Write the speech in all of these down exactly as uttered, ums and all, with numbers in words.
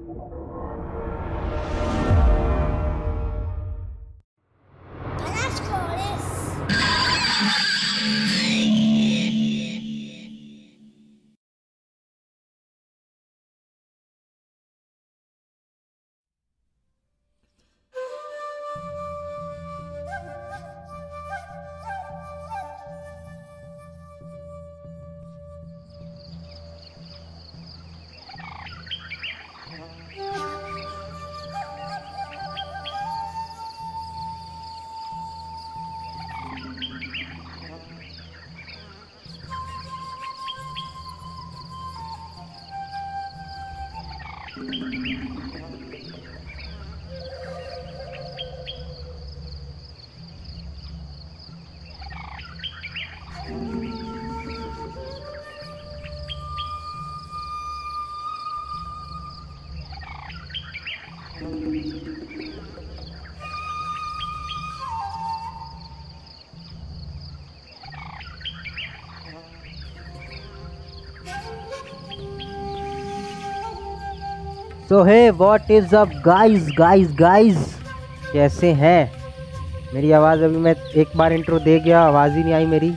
So hey what is up guys guys guys, कैसे हैं? मेरी आवाज़ अभी मैं एक बार इंट्रो दे गया, आवाज़ ही नहीं आई मेरी,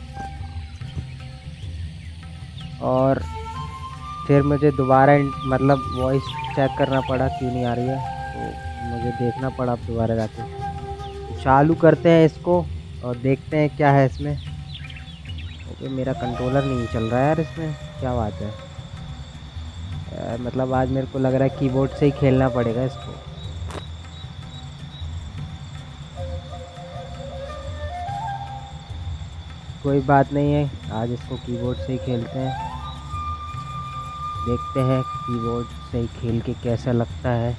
और फिर मुझे दोबारा मतलब वॉइस चेक करना पड़ा क्यों नहीं आ रही है, तो मुझे देखना पड़ा अब दोबारा जाके। तो चालू करते हैं इसको और देखते हैं क्या है इसमें। ओके, मेरा कंट्रोलर नहीं चल रहा है यार इसमें, क्या बात है यार, मतलब आज मेरे को लग रहा है कीबोर्ड से ही खेलना पड़ेगा इसको। कोई बात नहीं है, आज इसको कीबोर्ड से ही खेलते हैं, देखते हैं कीबोर्ड से ही खेल के कैसा लगता है।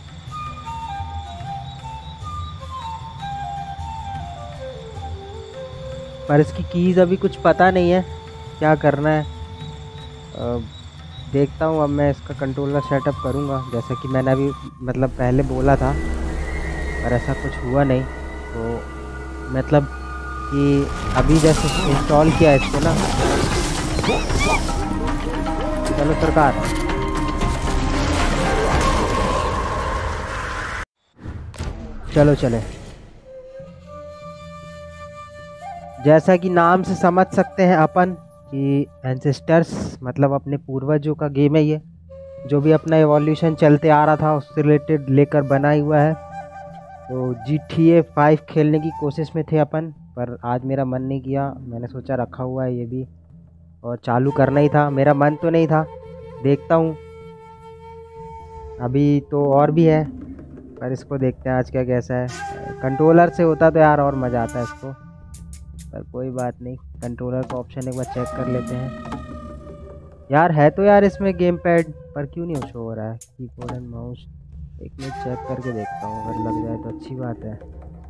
पर इसकी कीज़ अभी कुछ पता नहीं है क्या करना है। आ, देखता हूँ, अब मैं इसका कंट्रोलर सेटअप करूँगा जैसा कि मैंने अभी मतलब पहले बोला था, पर ऐसा कुछ हुआ नहीं। तो मतलब कि अभी जैसे इंस्टॉल किया इसको ना, चलो सरकार, चलो चले। जैसा कि नाम से समझ सकते हैं अपन कि एंसेस्टर्स मतलब अपने पूर्वजों का गेम है ये, जो भी अपना एवोल्यूशन चलते आ रहा था उससे रिलेटेड लेकर बना ही हुआ है। तो जी टी ए फाइव खेलने की कोशिश में थे अपन, पर आज मेरा मन नहीं किया, मैंने सोचा रखा हुआ है ये भी और चालू करना ही था, मेरा मन तो नहीं था। देखता हूँ अभी तो और भी है, पर इसको देखते हैं आज क्या कैसा है। कंट्रोलर से होता तो यार और मज़ा आता है इसको, पर कोई बात नहीं, कंट्रोलर का ऑप्शन एक बार चेक कर लेते हैं। यार है तो यार इसमें गेम पैड, पर क्यों नहीं शो हो रहा है कीबोर्ड एंड माउस। एक मिनट चेक करके देखता हूँ, अगर लग जाए तो अच्छी बात है।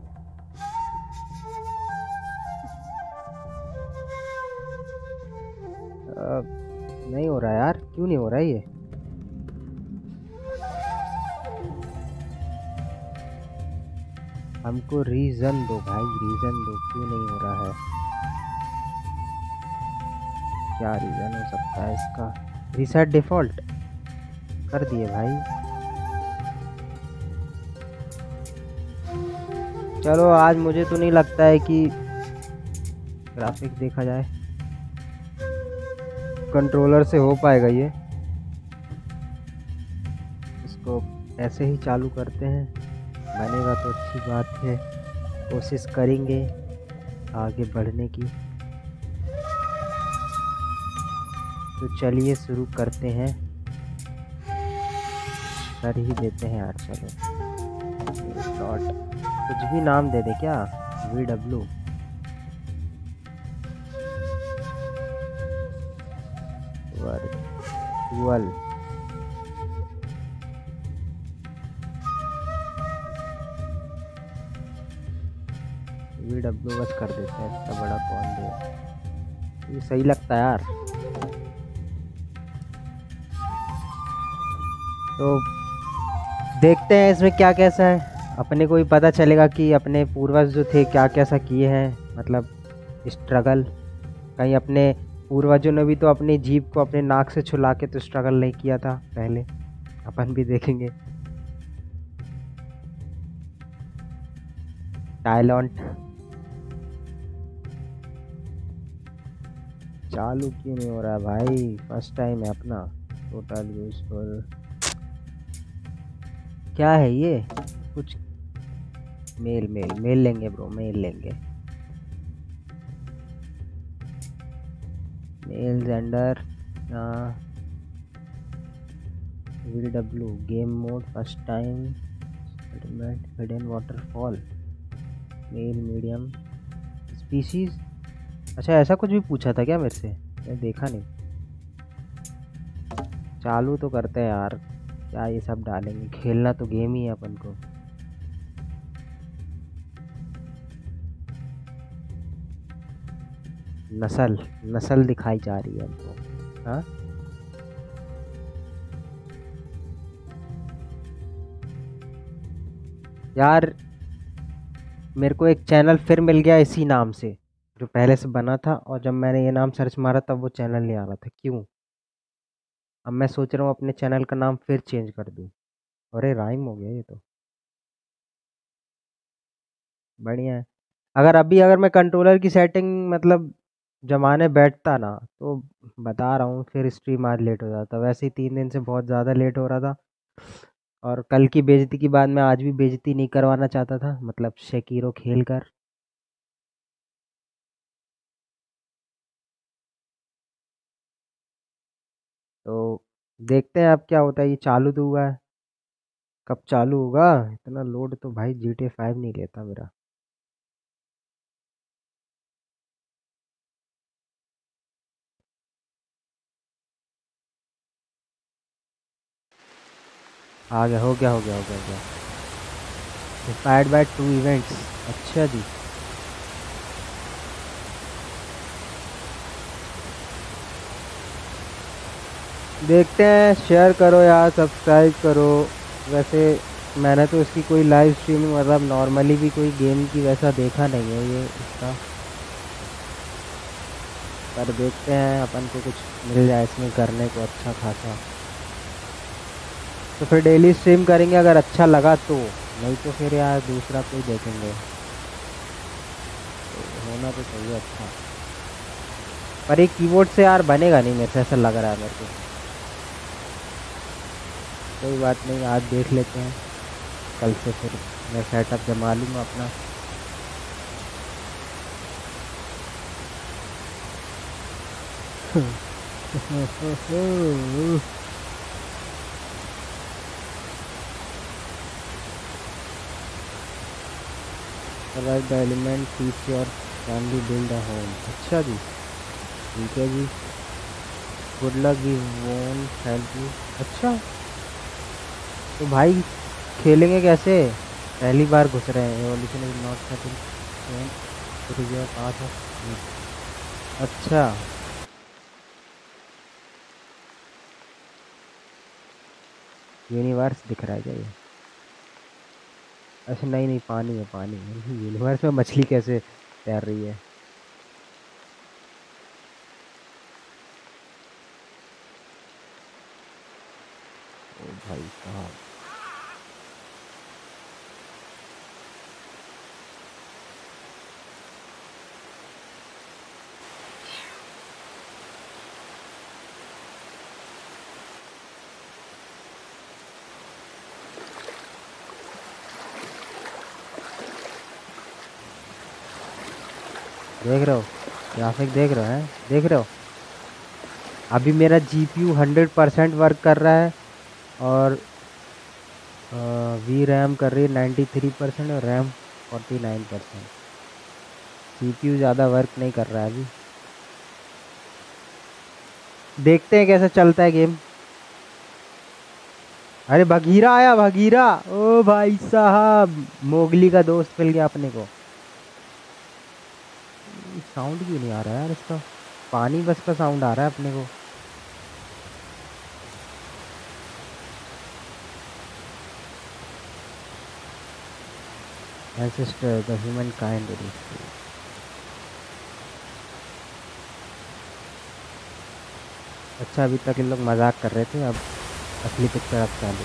आ, नहीं हो रहा यार, क्यों नहीं हो रहा है ये? हमको रीज़न दो भाई, रीज़न दो, क्यों नहीं हो रहा है? क्या रीज़न हो सकता है इसका? रीसेट डिफ़ॉल्ट कर दिए भाई। चलो आज मुझे तो नहीं लगता है कि ग्राफिक देखा जाए कंट्रोलर से हो पाएगा ये। इसको ऐसे ही चालू करते हैं, बनेगा तो अच्छी बात है, कोशिश करेंगे आगे बढ़ने की। तो चलिए शुरू करते हैं, कर ही देते हैं यार। चलो डॉट कुछ भी नाम दे दे क्या, V W virtual V W बस कर देते हैं, इतना बड़ा कौन दे, ये सही लगता है यार। तो देखते हैं इसमें क्या कैसा है, अपने को भी पता चलेगा कि अपने पूर्वज जो थे क्या कैसा किए हैं, मतलब स्ट्रगल। कहीं अपने पूर्वजों ने भी तो अपनी जीभ को अपने नाक से छुला के तो स्ट्रगल नहीं किया था पहले, अपन भी देखेंगे। टाइलॉन्ट चालू क्यों नहीं हो रहा है भाई? फर्स्ट टाइम है अपना। टोटल यूज फॉर क्या है ये? कुछ मेल मेल मेल लेंगे ब्रो, मेल लेंगे। Male gender V W game mode first time settlement hidden waterfall male medium species. अच्छा ऐसा कुछ भी पूछा था क्या मेरे से? मैं देखा नहीं। चालू तो करते हैं यार, क्या ये सब डालेंगे? खेलना तो गेम ही है अपन को। नस्ल नस्ल दिखाई जा रही है हमको। हाँ यार, मेरे को एक चैनल फिर मिल गया इसी नाम से जो पहले से बना था, और जब मैंने ये नाम सर्च मारा तब वो चैनल नहीं आ रहा था। क्यों? अब मैं सोच रहा हूँ अपने चैनल का नाम फिर चेंज कर दूँ। अरे राइम हो गया ये तो। बढ़िया है। अगर अभी अगर मैं कंट्रोलर की सेटिंग मतलब जमाने बैठता ना, तो बता रहा हूँ फिर स्ट्रीम आज लेट हो जाता। वैसे ही तीन दिन से बहुत ज़्यादा लेट हो रहा था, और कल की बेइज्जती के बाद मैं आज भी बेइज्जती नहीं करवाना चाहता था, मतलब शेकीरो खेल कर। तो देखते हैं अब क्या होता है। ये चालू तो हुआ है, कब चालू होगा? इतना लोड तो भाई जी टी ए फाइव नहीं लेता मेरा। आ गया, हो गया हो गया हो गया हो गया। Inspired by two events. अच्छा जी। देखते हैं, शेयर करो यार, सब्सक्राइब करो। वैसे मैंने तो इसकी कोई लाइव स्ट्रीमिंग मतलब नॉर्मली भी कोई गेम की वैसा देखा नहीं है ये इसका। पर देखते हैं अपन को कुछ मिल जाए इसमें करने को अच्छा खासा, तो फिर डेली स्ट्रीम करेंगे अगर अच्छा लगा तो। नहीं तो फिर यार दूसरा कोई देखेंगे। तो होना तो चाहिए अच्छा। पर ये कीबोर्ड से यार बनेगा नहीं मेरे से, ऐसा लग रहा है मेरे को। कोई बात नहीं, आज देख लेते हैं। कल से फिर मैं सेटअप जमा लूँगा अपना। select the element teach your family build a home। अच्छा जी, ठीक है जी। Good luck we won't help you. अच्छा, तो भाई खेलेंगे कैसे? पहली बार घुस रहे हैं। Evolution is not setting, it is your path of. अच्छा, यूनिवर्स दिख रहा है क्या ये? अच्छा नहीं नहीं, पानी है पानी है। यूनिवर्स में मछली कैसे तैर रही है? ओ भाई साहब। देख रहे हो ग्राफिक? देख रहे हो हैं? देख रहे हो? अभी मेरा जीपीयू हंड्रेड परसेंट वर्क कर रहा है, और वी रैम कर रही है नाइन्टी थ्री परसेंट और RAM forty nine percent. CPU ज़्यादा वर्क नहीं कर रहा है अभी। देखते हैं कैसा चलता है गेम। अरे बघीरा आया, बघीरा! ओ भाई साहब, मोगली का दोस्त मिल गया अपने को। साउंड क्यों नहीं आ रहा है यार इसका? पानी बस का साउंड आ रहा है अपने को। Ancestor the human kind. अच्छा, अभी तक इन लोग मजाक कर रहे थे, अब असली पिक्चर अब चालू।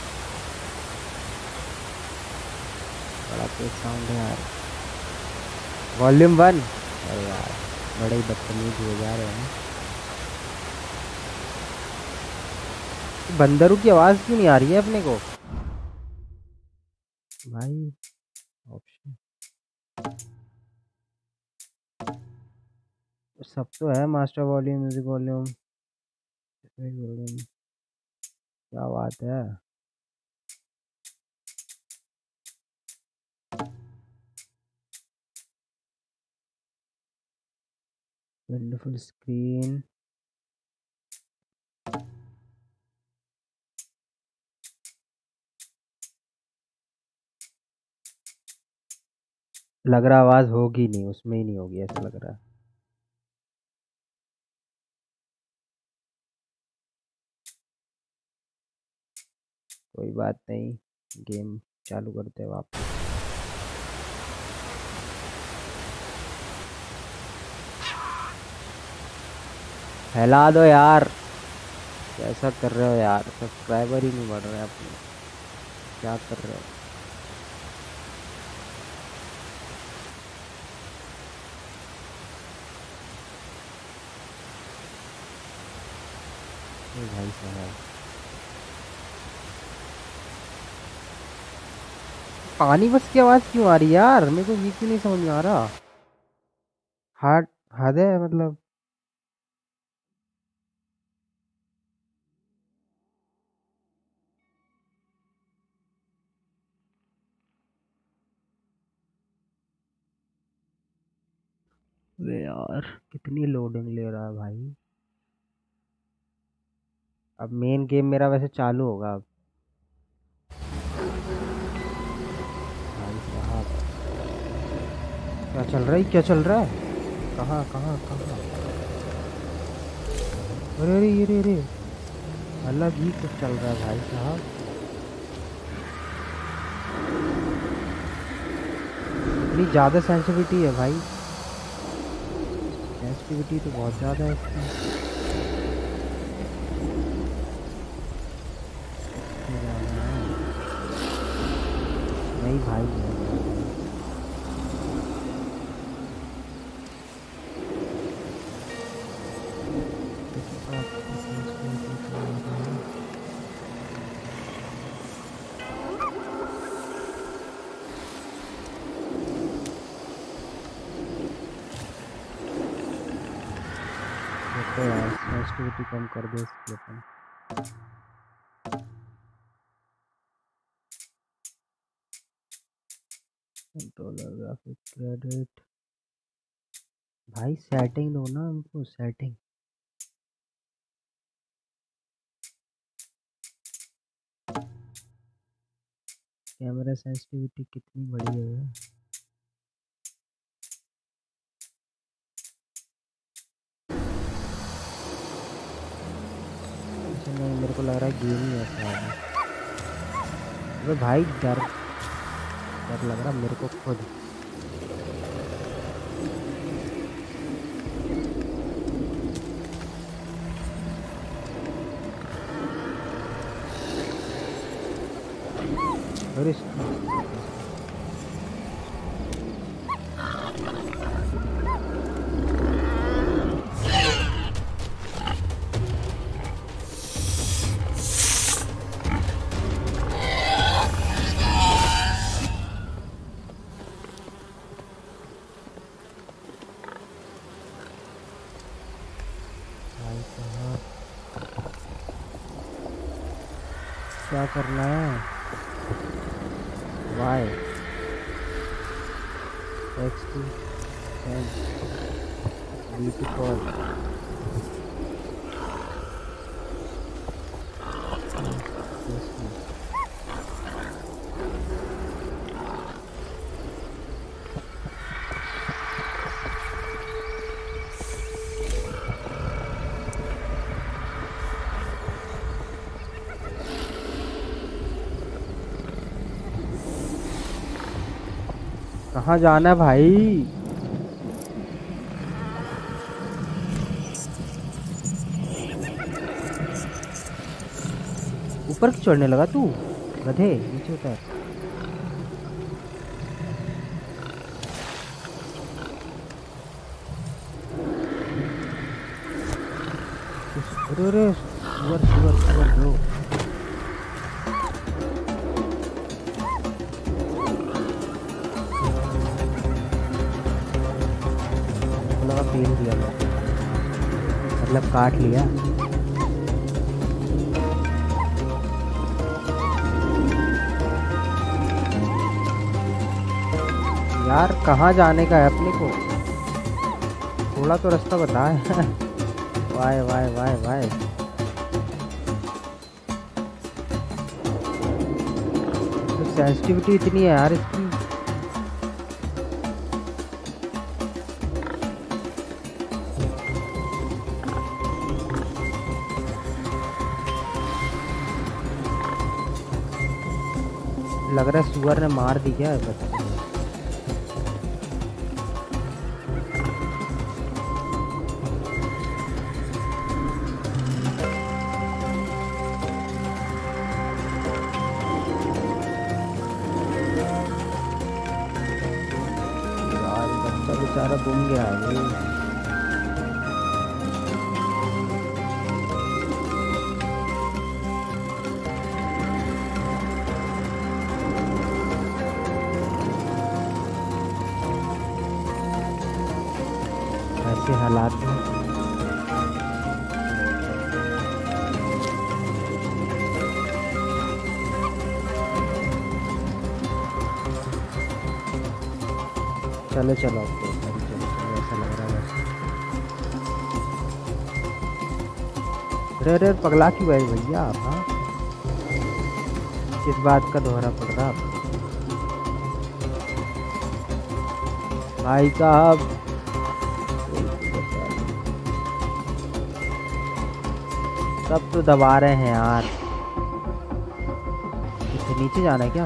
बड़ा तेज साउंड है यार। Volume one. अरे यार बड़े ही बदतमीज हुए जा रहे हैं। बंदरों की आवाज़ क्यों नहीं आ रही है अपने को भाई? ऑप्शन सब तो है, master volume, music volume, volume. क्या बात है। Wonderful screen. लग रहा आवाज़ होगी नहीं, उसमें ही नहीं होगी ऐसा लग रहा है। कोई बात नहीं, गेम चालू करते हैं वापस। फैला दो यार। कैसा कर रहे हो यार, सब्सक्राइबर ही नहीं बढ़ रहे अपने। क्या कर रहे हो? ए भाई साहब, पानी बस की आवाज़ क्यों आ रही है यार? मेरे को ये क्यों नहीं समझ में आ रहा। हार्ड हद है मतलब। वे यार कितनी लोडिंग ले रहा है भाई। अब मेन गेम मेरा वैसे चालू होगा अब। भाई साहब, क्या चल रहा है, क्या चल रहा है? कहाँ कहाँ कहाँ? अरे अरे अरे अरे, अलग ही कुछ चल रहा है भाई साहब। इतनी ज़्यादा सेंसिटिविटी है भाई। सेंसिटिविटी तो बहुत ज़्यादा है इसकी। इसमें जाना है। नहीं भाई नहीं, देखो यार सेंसिटिविटी कम कर दे इसकी अपन। Controller graphic credit. भाई सेटिंग दो ना हमको, सेटिंग। कैमरा सेंसिटिविटी कितनी बड़ी है? अच्छा नहीं, मेरे को लग रहा है गेम ही ऐसा है। अबे भाई डर डर लग रहा मेरे को खुद। अरे भाई साहब, क्या करना है? Y X two and B two call. कहाँ जाना है भाई? ऊपर क्यों चढ़ने लगा तू? गधे नीचे उतर। अरे अरे सुअर सुअर सुअर ब्रो। लगा पेल दिया मतलब काट लिया। यार कहाँ जाने का है अपने को? थोड़ा तो रास्ता बता है। Y Y Y Y. तो सेंसिटिविटी इतनी है यार इसकी। लग रहा है सुअर ने मार दी क्या बच्चे? बेचारा गुम गया है। ऐसे हालात में चलो चलो अरे अरे पगला क्यों है भैया आप? हाँ किस बात का दोहरा पड़ रहा आप भाई साहब? सब तो दबा रहे हैं यार। इससे नीचे जाना है क्या?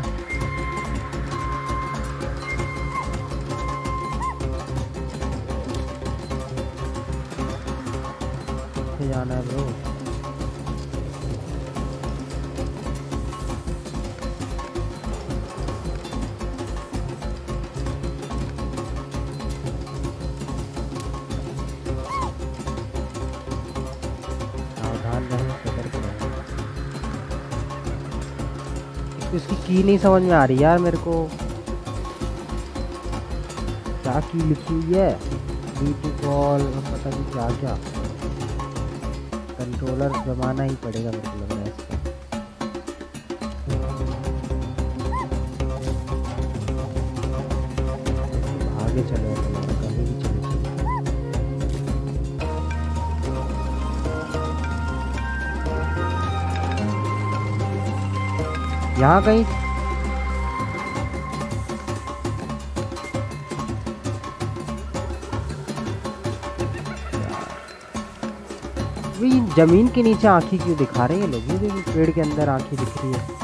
नीचे जाना है ब्रो। इसकी की नहीं समझ में आ रही यार मेरे को। क्या की लिखी हुई है? डी टू कॉल पता नहीं क्या क्या। कंट्रोलर जमाना ही पड़ेगा मेरे को लग रहा है इसका। आगे चलो कहीं भी चलो। यहाँ कहीं जमीन के नीचे आंखें क्यों दिखा रहे हैं लोग? ये देखो पेड़ के अंदर आंखें दिख रही है।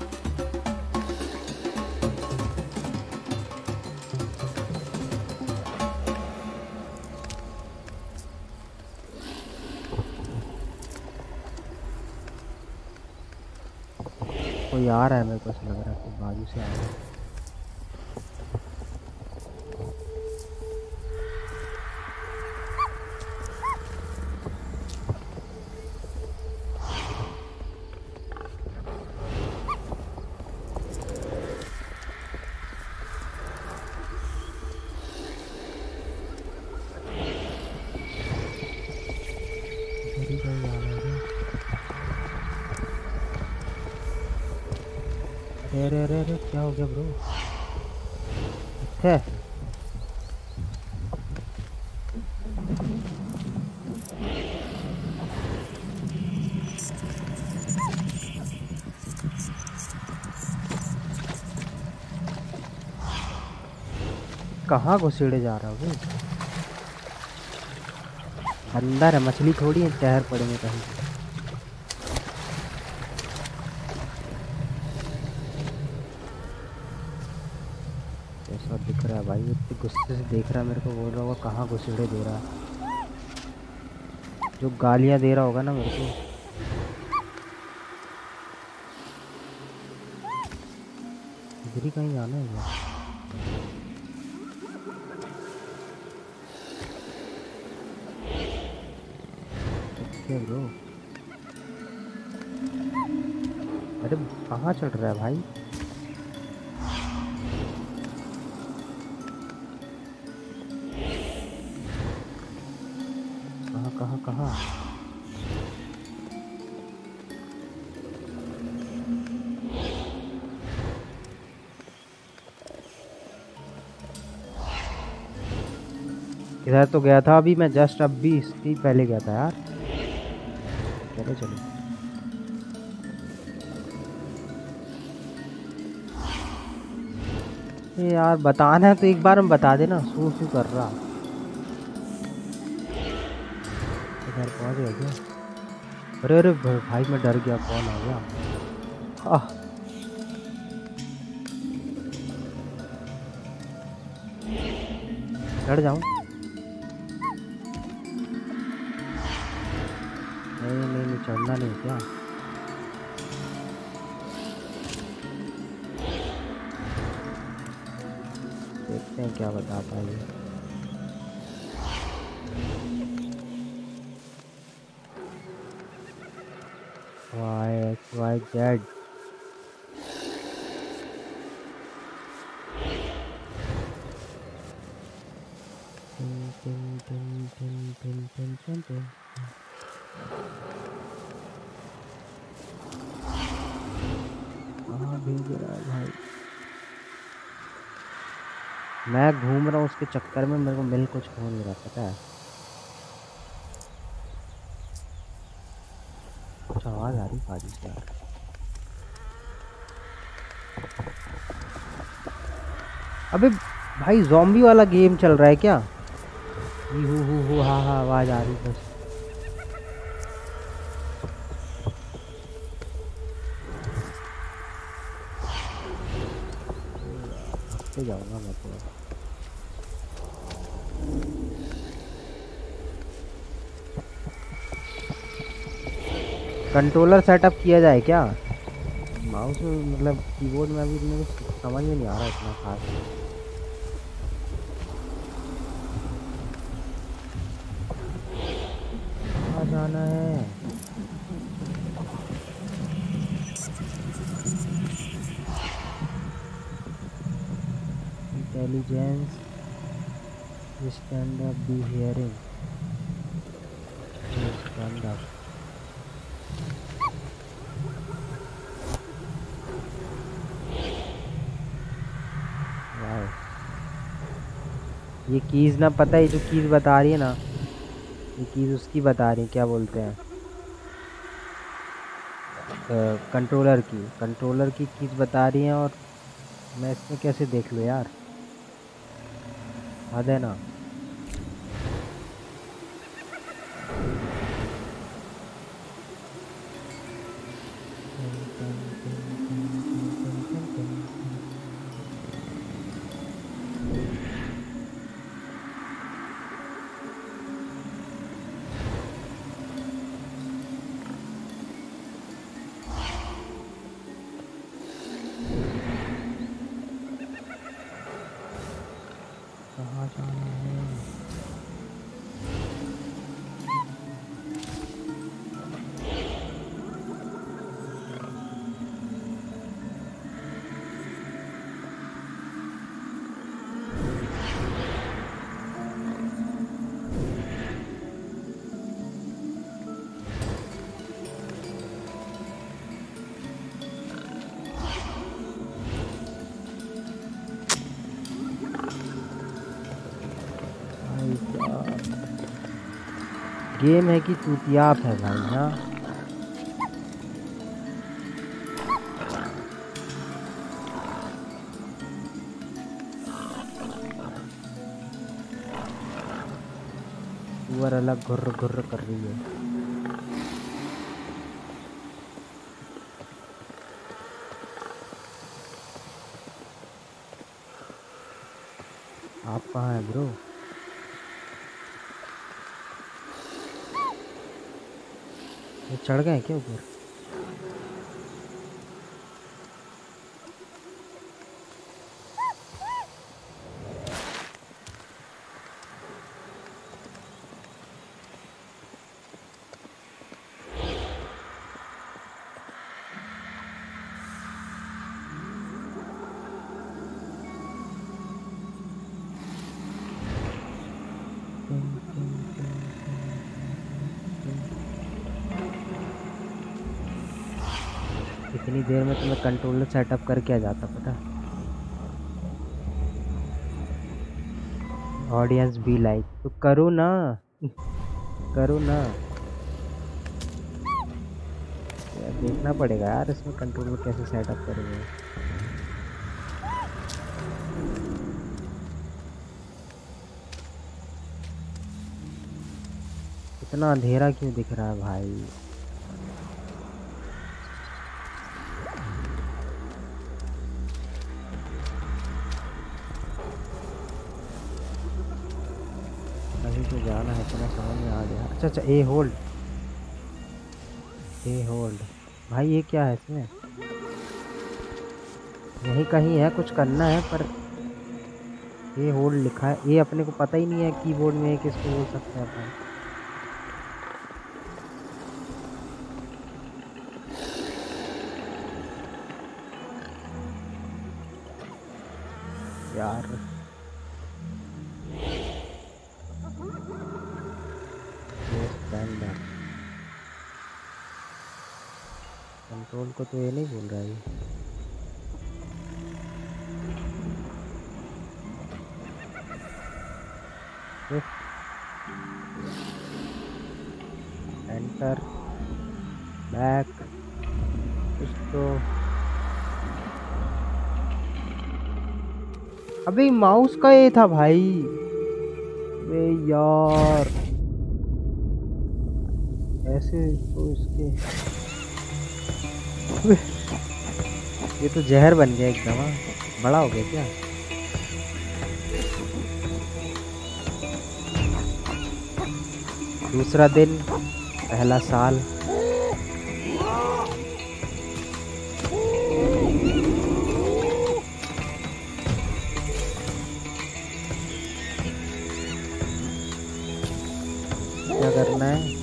कोई आ रहा है मेरे को ऐसा लग रहा है कोई बाजू से आ रहा है। अरे अरे अरे क्या हो गया ब्रो? है कहाँ घुसेड़े जा रहा हूँ? अंदर है मछली थोड़ी है, टहर पड़ेंगे कहीं। कैसा दिख रहा है भाई? इतने गुस्से से देख रहा है मेरे को, बोल रहा होगा कहाँ घुसेड़े दे रहा है। जो गालियाँ दे रहा होगा ना मेरे को। इधर ही कहीं जाना है क्या? Okay bro. अरे कहाँ चढ़ रहा है भाई? कहाँ कहाँ कहाँ? इधर तो गया था अभी मैं, जस्ट अभी इसकी पहले गया था यार। चलो चलो। ये यार बताना है तो एक बार में बता देना, सू सू कर रहा। इधर पहुंच गया क्या? अरे अरे भ- भाई मैं डर गया, कौन आ गया? आह। चढ़ जाऊं? नहीं नहीं नहीं, चढ़ना नहीं क्या? देखते हैं क्या बताता है ये। Y X Y Z. टिन टिन टिन टिन टिन टिन टिन टिन। कहाँ भेज रहा है भाई? मैं घूम रहा हूँ उसके चक्कर में, मेरे को मिल कुछ हो नहीं रहा, पता है? कुछ आवाज आ रही गाड़ी से यार। अबे भाई जॉम्बी वाला गेम चल रहा है क्या? ही हु हु हु हा हा आवाज आ रही बस। भागते जाऊंगा मैं तो। कंट्रोलर सेटअप किया जाए क्या? माउस में मतलब कीबोर्ड में अभी मेरे को समझ में नहीं आ रहा इतना खास। कहाँ जाना है? Intelligence, stand up, be hearing, stand up. वाह, ये कीज ना, पता है ये जो कीज बता रही है ना, ये कीज उसकी बता रही है, क्या बोलते हैं, कंट्रोलर की कंट्रोलर की कीज बता रही हैं। और मैं इसमें कैसे देख लूँ यार? हद है ना। टिन टिन टिन टिन टिन टिन टिन टिन। कहाँ जाना है? भाई साहब, गेम है कि चूतियाप है भाई? हाँ, सुअर अलग घुर्र घुर्र कर रही है। आप कहाँ हैं ब्रो? ये चढ़ गए हैं क्या ऊपर? इतनी देर में तो मैं कंट्रोलर सेटअप करके आ जाता पता। ऑडियंस भी लाइक तो करो ना करो ना यार, देखना पड़ेगा यार इसमें कंट्रोलर कैसे सेटअप करोगे। इतना अंधेरा क्यों दिख रहा है भाई। कहीं तो जाना है इतना समझ में आ गया। अच्छा अच्छा ए होल्ड ए होल्ड भाई ये क्या है इसमें। यही कहीं है कुछ करना है पर ए होल्ड लिखा है। ये अपने को पता ही नहीं है कीबोर्ड में किसको बोल सकते हैं अपन। यार कंट्रोल को तो ये नहीं बोल रहा है। एंटर बैक कुछ तो। अबे माउस का ये था भाई। अबे यार ऐसे तो इसके ये तो जहर बन गया एकदम। हाँ, बड़ा हो गया क्या। दूसरा दिन पहला साल। क्या करना है।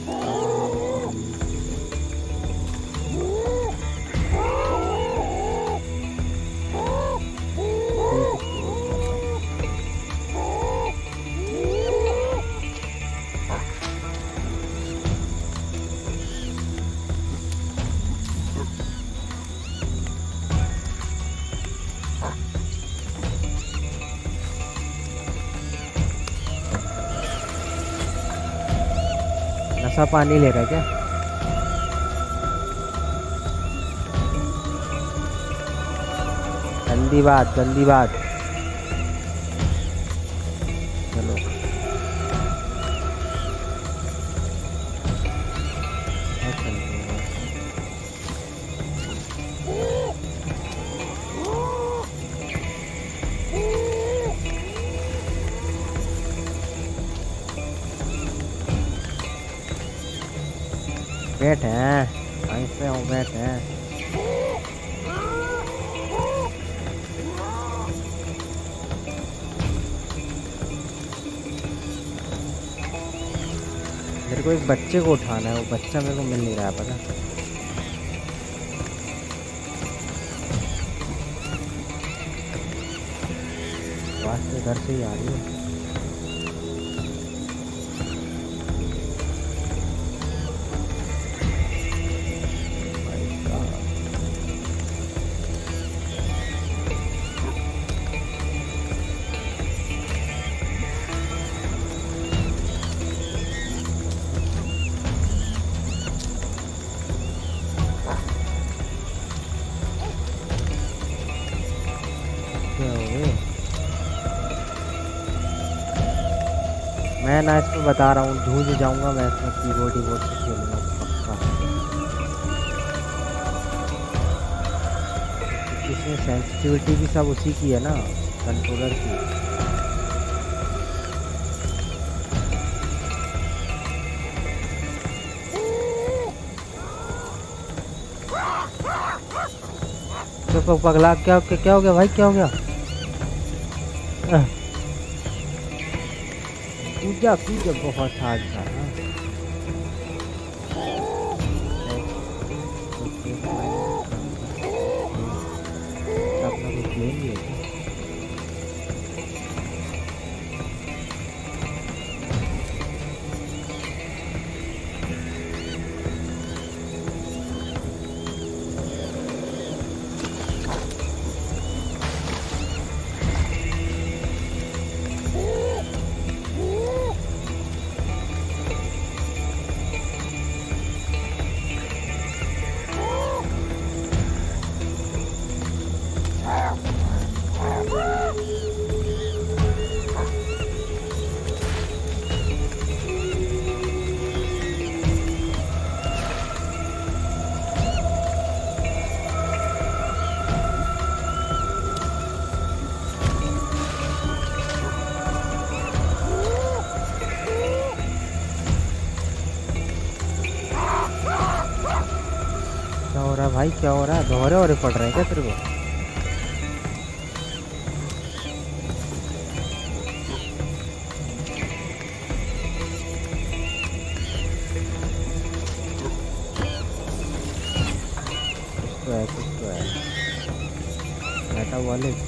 नशा पानी ले रहा है क्या। गंदी बात गंदी बात। चलो बैठ है ऐसे हूँ बैठ है। मेरे को एक बच्चे को उठाना है। वो बच्चा मेरे को मिल नहीं रहा है पता। आवाज तो घर से ही आ रही है। मैं ना इसमें बता रहा हूँ जूझ जाऊंगा मैं इसमें कीबोर्ड कीबोर्ड से खेलूंगा पक्का। इसमें सेंसिटिविटी भी सब उसी की है ना कंट्रोलर की। तो पगला क्या क्या हो गया भाई क्या हो गया। पूजा पूजा बहुत हार्ड था ना। अपना कुछ लेंगे भाई क्या हो रहा है? दोहरे और पड़ रहे हैं क्या तेरे को? कुछ तो है, कुछ तो है। मेटाबॉलिक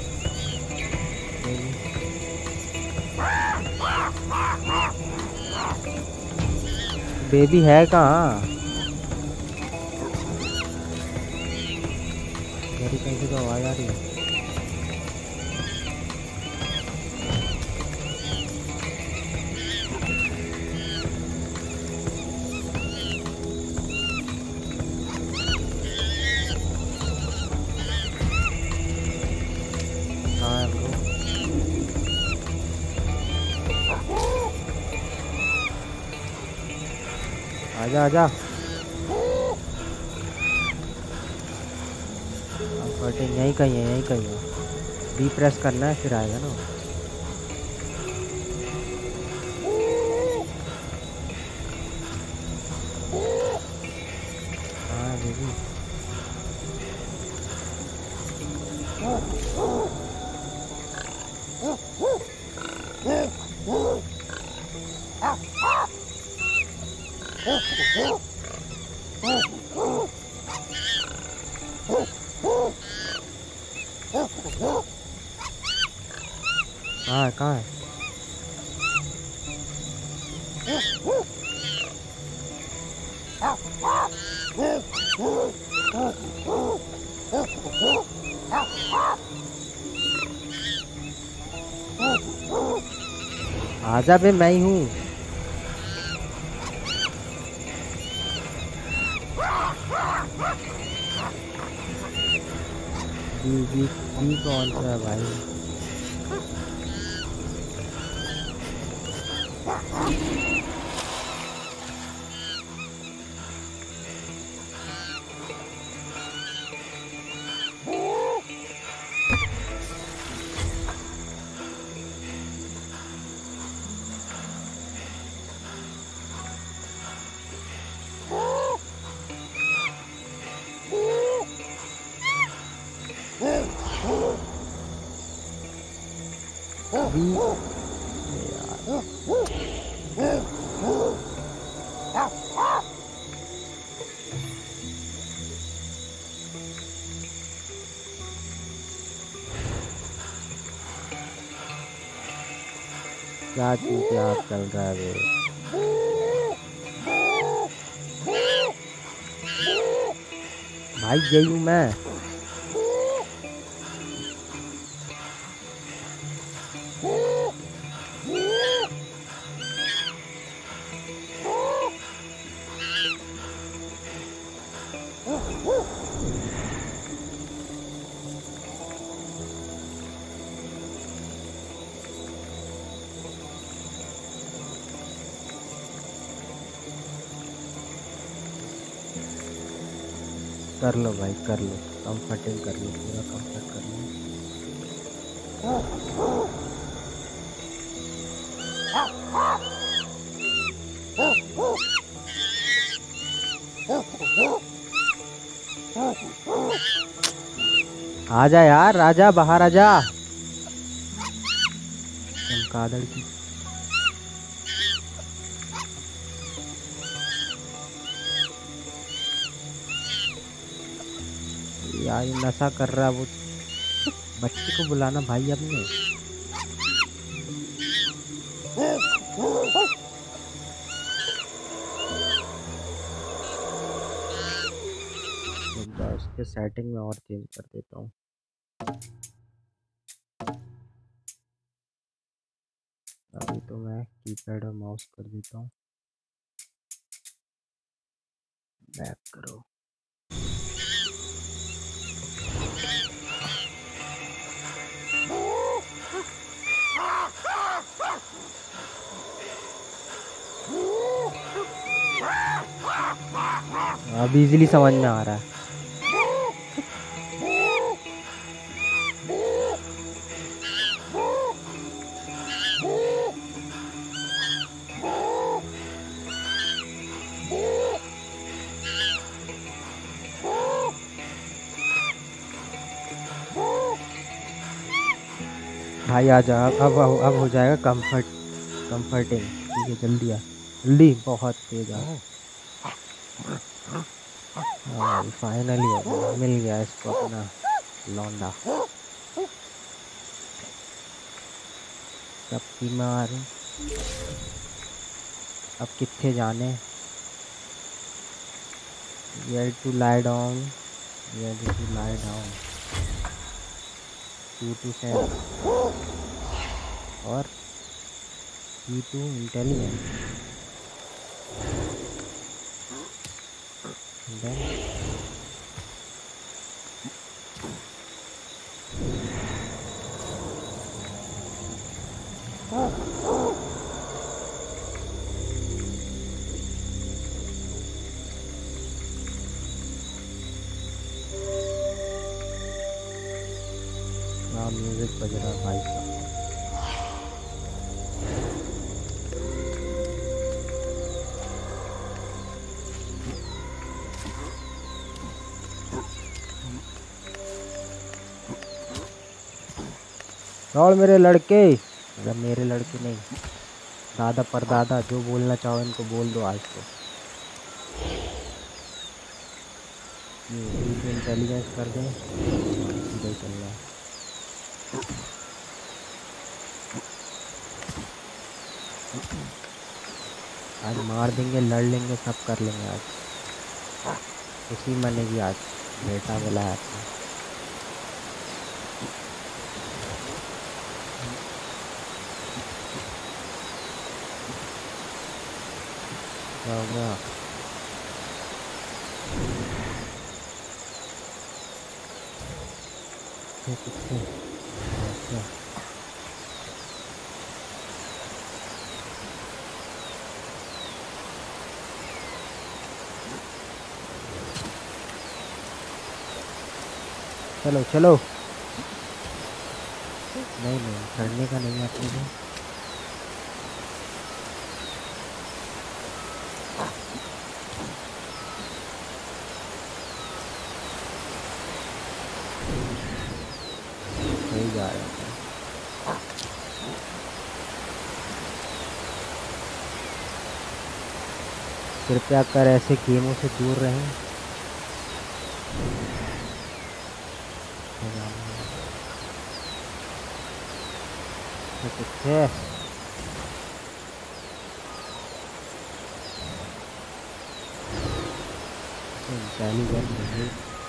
बेबी है कहाँ? मेरी कहीं से तो आवाज आ रही है। हाँ ब्रो, आजा आजा। कंफर्टिंग यहीं कहीं है, यहीं कहीं है। बी प्रेस करना है फिर आएगा ना। हाँ बेबी। कहाँ है, कहाँ है? आजा बे, मैं ही हूँ। बी बी बी कौन सा है भाई? बी क्या चीज याद चल रहा है बे? भाई यही हूँ मैं। कर लो भाई, कर लो, कंफर्टिंग कर लो, पूरा कंफर्ट कर लो। आजा यार, राजा बाहर आजा। चमगादड़ की यार, ये नशा कर रहा है वो। बच्चे को बुलाना भाई अपने। रुक जाओ, इसके सेटिंग में और चेंज कर देता हूँ। अभी तो मैं कीपैड और माउस कर देता हूँ। बैक करो। अब इजीली समझ में आ रहा है। भाई आ जा, अब अब अब हो जाएगा कंफर्ट कंफर्टिंग। ठीक है जल्दी आ, जल्दी, बहुत तेज आ। हाँ भाई फाइनली हो गया, मिल गया इसको अपना लौंडा। चपकी मार। अब कितने जाने। Where to lie down, where to lie down, Q to sense और E to intelligence, and then हाँ म्यूजिक बज रहा है भाई का। और मेरे लड़के, मतलब मेरे लड़के नहीं, दादा परदादा, जो बोलना चाहो इनको बोल दो आज तो। ये इंटेलिजेंस कर दें, हाँ सीधा ही चल रहा है। आज मार देंगे, लड़ लेंगे, सब कर लेंगे आज, खुशी मनेगी आज, बेटा मिला है अपना। क्या हो गया? ये कितने? अच्छा चलो चलो। नहीं नहीं करने का नहीं है अपने को। सही जा रहे हैं। कृपया कर ऐसे गेमों से दूर रहें। ये कितने? इंटेलिजेंट नहीं,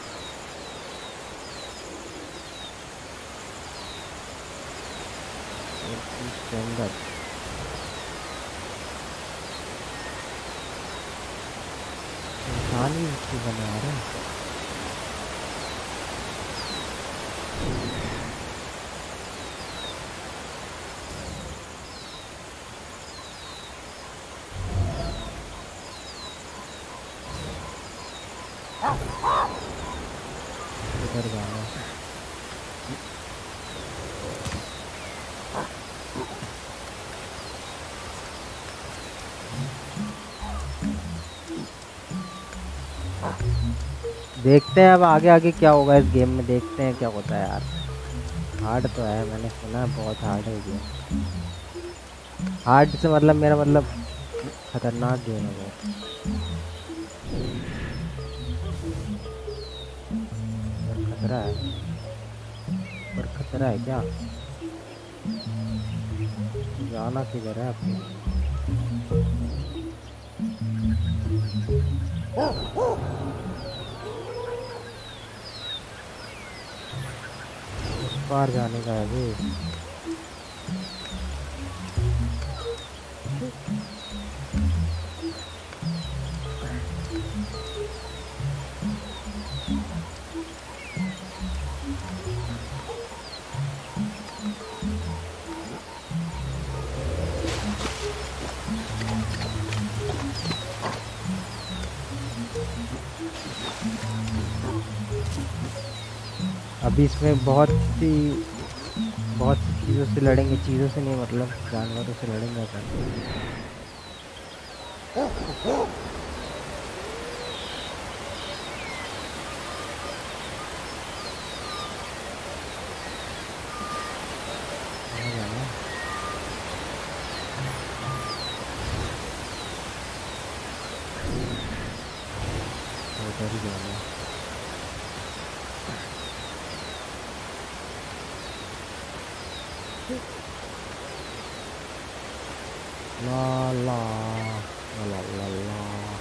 स्ट्रेंगर। इंसान ही उसको बना रहे हैं। इधर जाना है। देखते हैं अब आगे आगे क्या होगा इस गेम में, देखते हैं क्या होता है यार। हार्ड तो है, मैंने सुना है बहुत हार्ड है गेम। हार्ड से मतलब मेरा मतलब खतरनाक गेम है बहुत। पर खतरा है, पर खतरा है क्या? जाना किधर है अपने? उस पार जाने का है अभी। अभी इसमें बहुत सी बहुत सी चीज़ों से लड़ेंगे, चीज़ों से नहीं मतलब जानवरों से लड़ेंगे अपन। ला ला ला ला ला।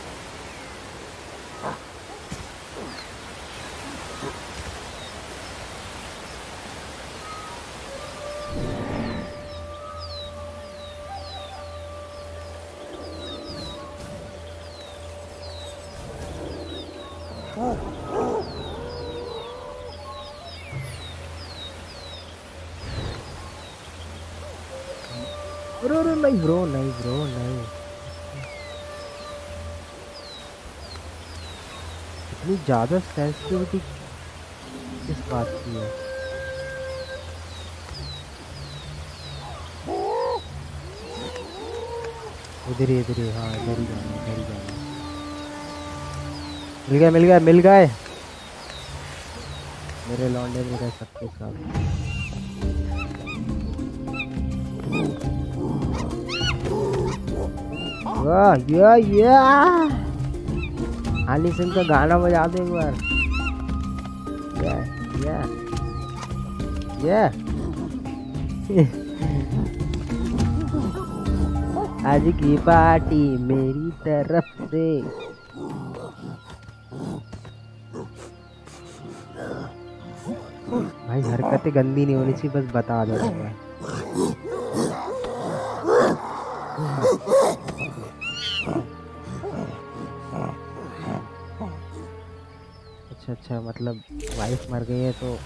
ब्रो नहीं ब्रो नहीं ब्रो नहीं। इतनी ज़्यादा सेंसिटिविटी किस बात की है? इधर ही इधर ही, हाँ इधर ही जाना इधर ही जाना। मिल गए मिल गए मिल गए मेरे लौंडे मेरे सबके साथ। वाह या या हनी सिंह का गाना बजा दे एक बार। या या या आज की पार्टी मेरी तरफ से। भाई हरकतें गंदी नहीं होनी चाहिए, बस बता दो मैं। अच्छा अच्छा, मतलब वाइफ मर गई है तो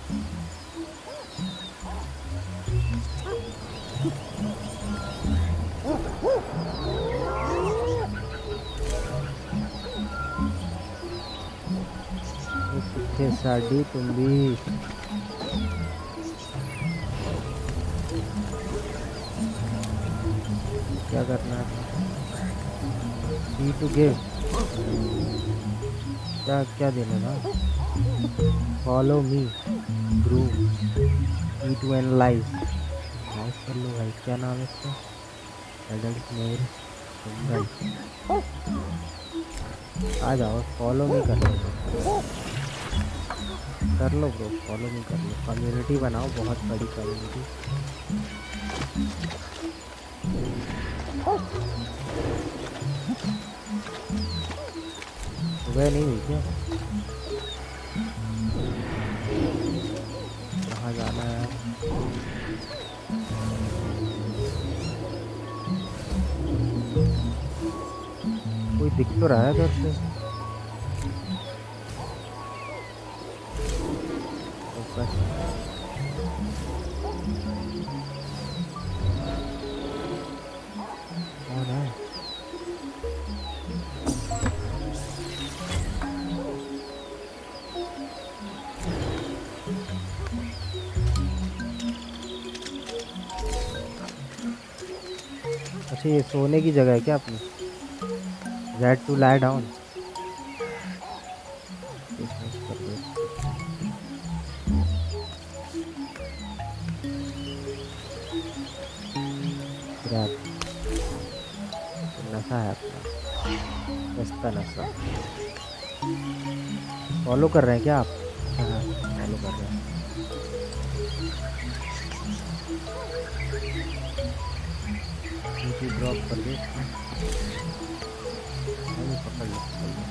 कितने साड़ी तुम भी। क्या करना है? डी टू गिव, क्या क्या देना ना? Follow me grew, E to analyse. Nice कर लो भाई। क्या नाम है इसका? Adult mail single. आ जाओ फॉलो मी कर लो कर लो ब्रो, फॉलो मी कर लो। कम्युनिटी बनाओ, बहुत बड़ी कम्युनिटी। सुबह नहीं हुई क्या? कहाँ जाना है? कोई दिख तो रहा है घर से। कौन है? अच्छा ये सोने की जगह है क्या अपनी? Z to lie down। नशा है अपना, सस्ता नशा। फॉलो कर रहे हैं क्या आप? हाँ फॉलो कर रहे हैं। नीचे ड्रॉप कर दे, पकड़ लो पकड़ लो।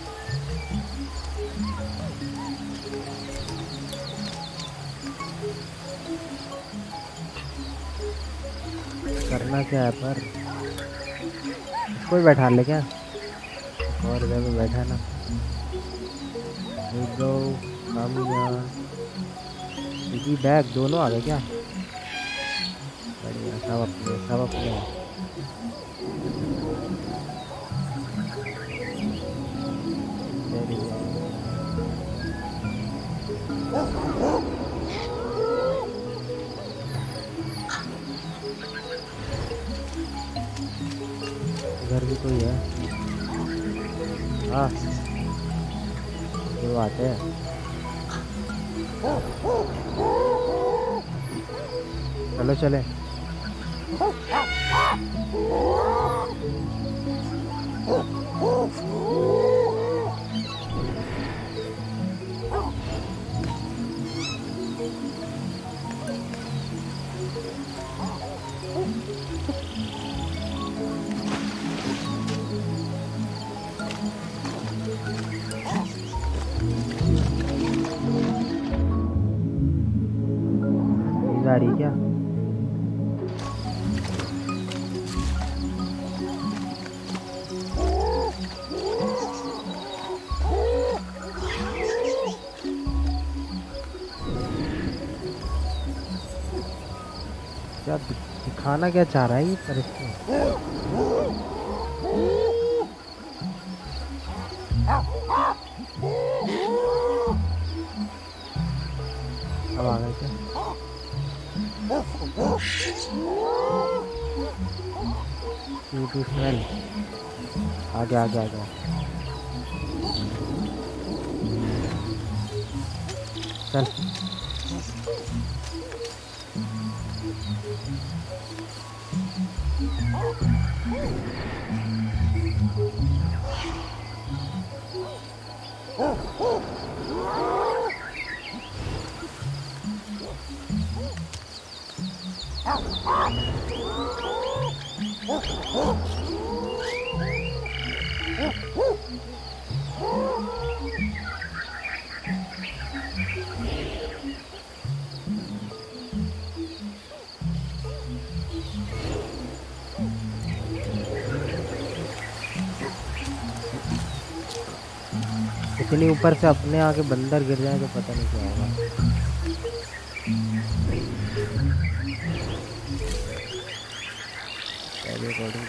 करना क्या है पर? कोई बैठा ले क्या? और जगह में बैठा ना। गो हम यहाँ बैग दोनों आ गए क्या? बढ़िया, सब अपने सब अपने। इधर भी कोई है? हाँ ये बात है। चलो चले। आ रही क्या? क्या दिखाना क्या चाह रहा है ये पर इसमें? अब आ गए क्या? To to smell. आगे आगे आगे। चल इतनी ऊपर से अपने आके बंदर गिर जाए तो पता नहीं क्या होगा। According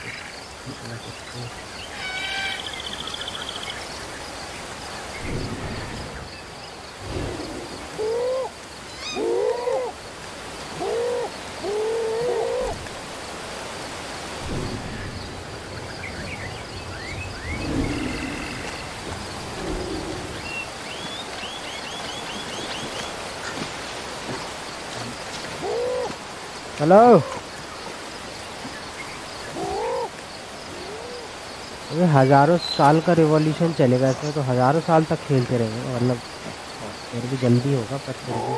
hello. अबे हजारों साल का रिवॉल्यूशन चलेगा इसमें, तो हजारों साल तक खेलते रहेंगे मतलब। फिर भी जल्दी होगा पर फिर भी।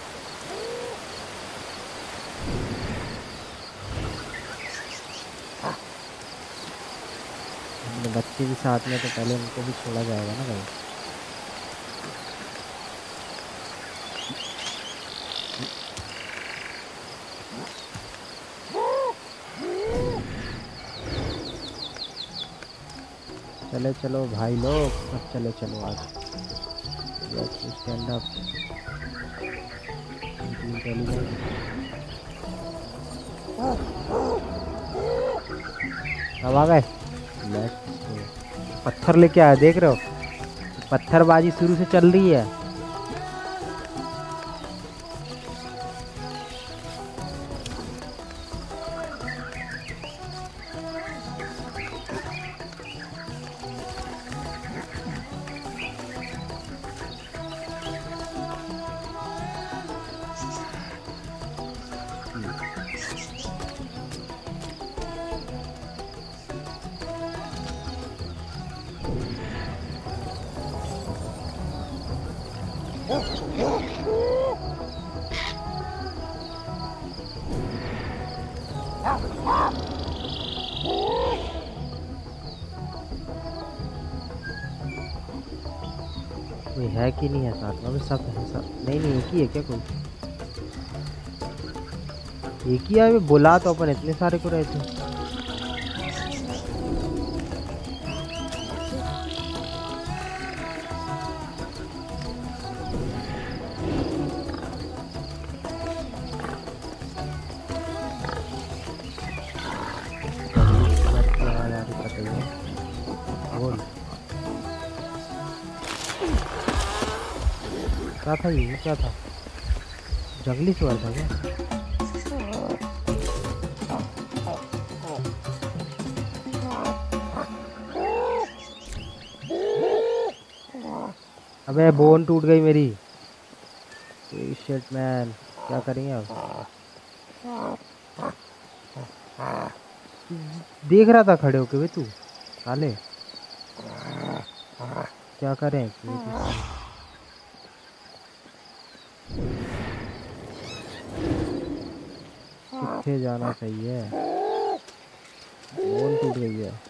अपने बच्चे भी साथ में, तो पहले उनको भी छोड़ा जाएगा ना भाई। चले चलो भाई लोग, सब चले चलो आज। Stand up. अब आ गए। पत्थर लेके आया, देख रहे हो? पत्थरबाजी शुरू से चल रही है। कोई है कि नहीं है साथ में? सब है सब। नहीं नहीं एक ही है क्या? कोई एक ही है? बुला तो अपन इतने सारे को रहे थे। क्या था ये? क्या था? जंगली सुअर था क्या? अबे बोन टूट गई मेरी। शिट मैन, क्या करेंगे अब? देख रहा था खड़े होके। वे तू साले क्या करें? किथे जाना सही है? बोन टूट गई है।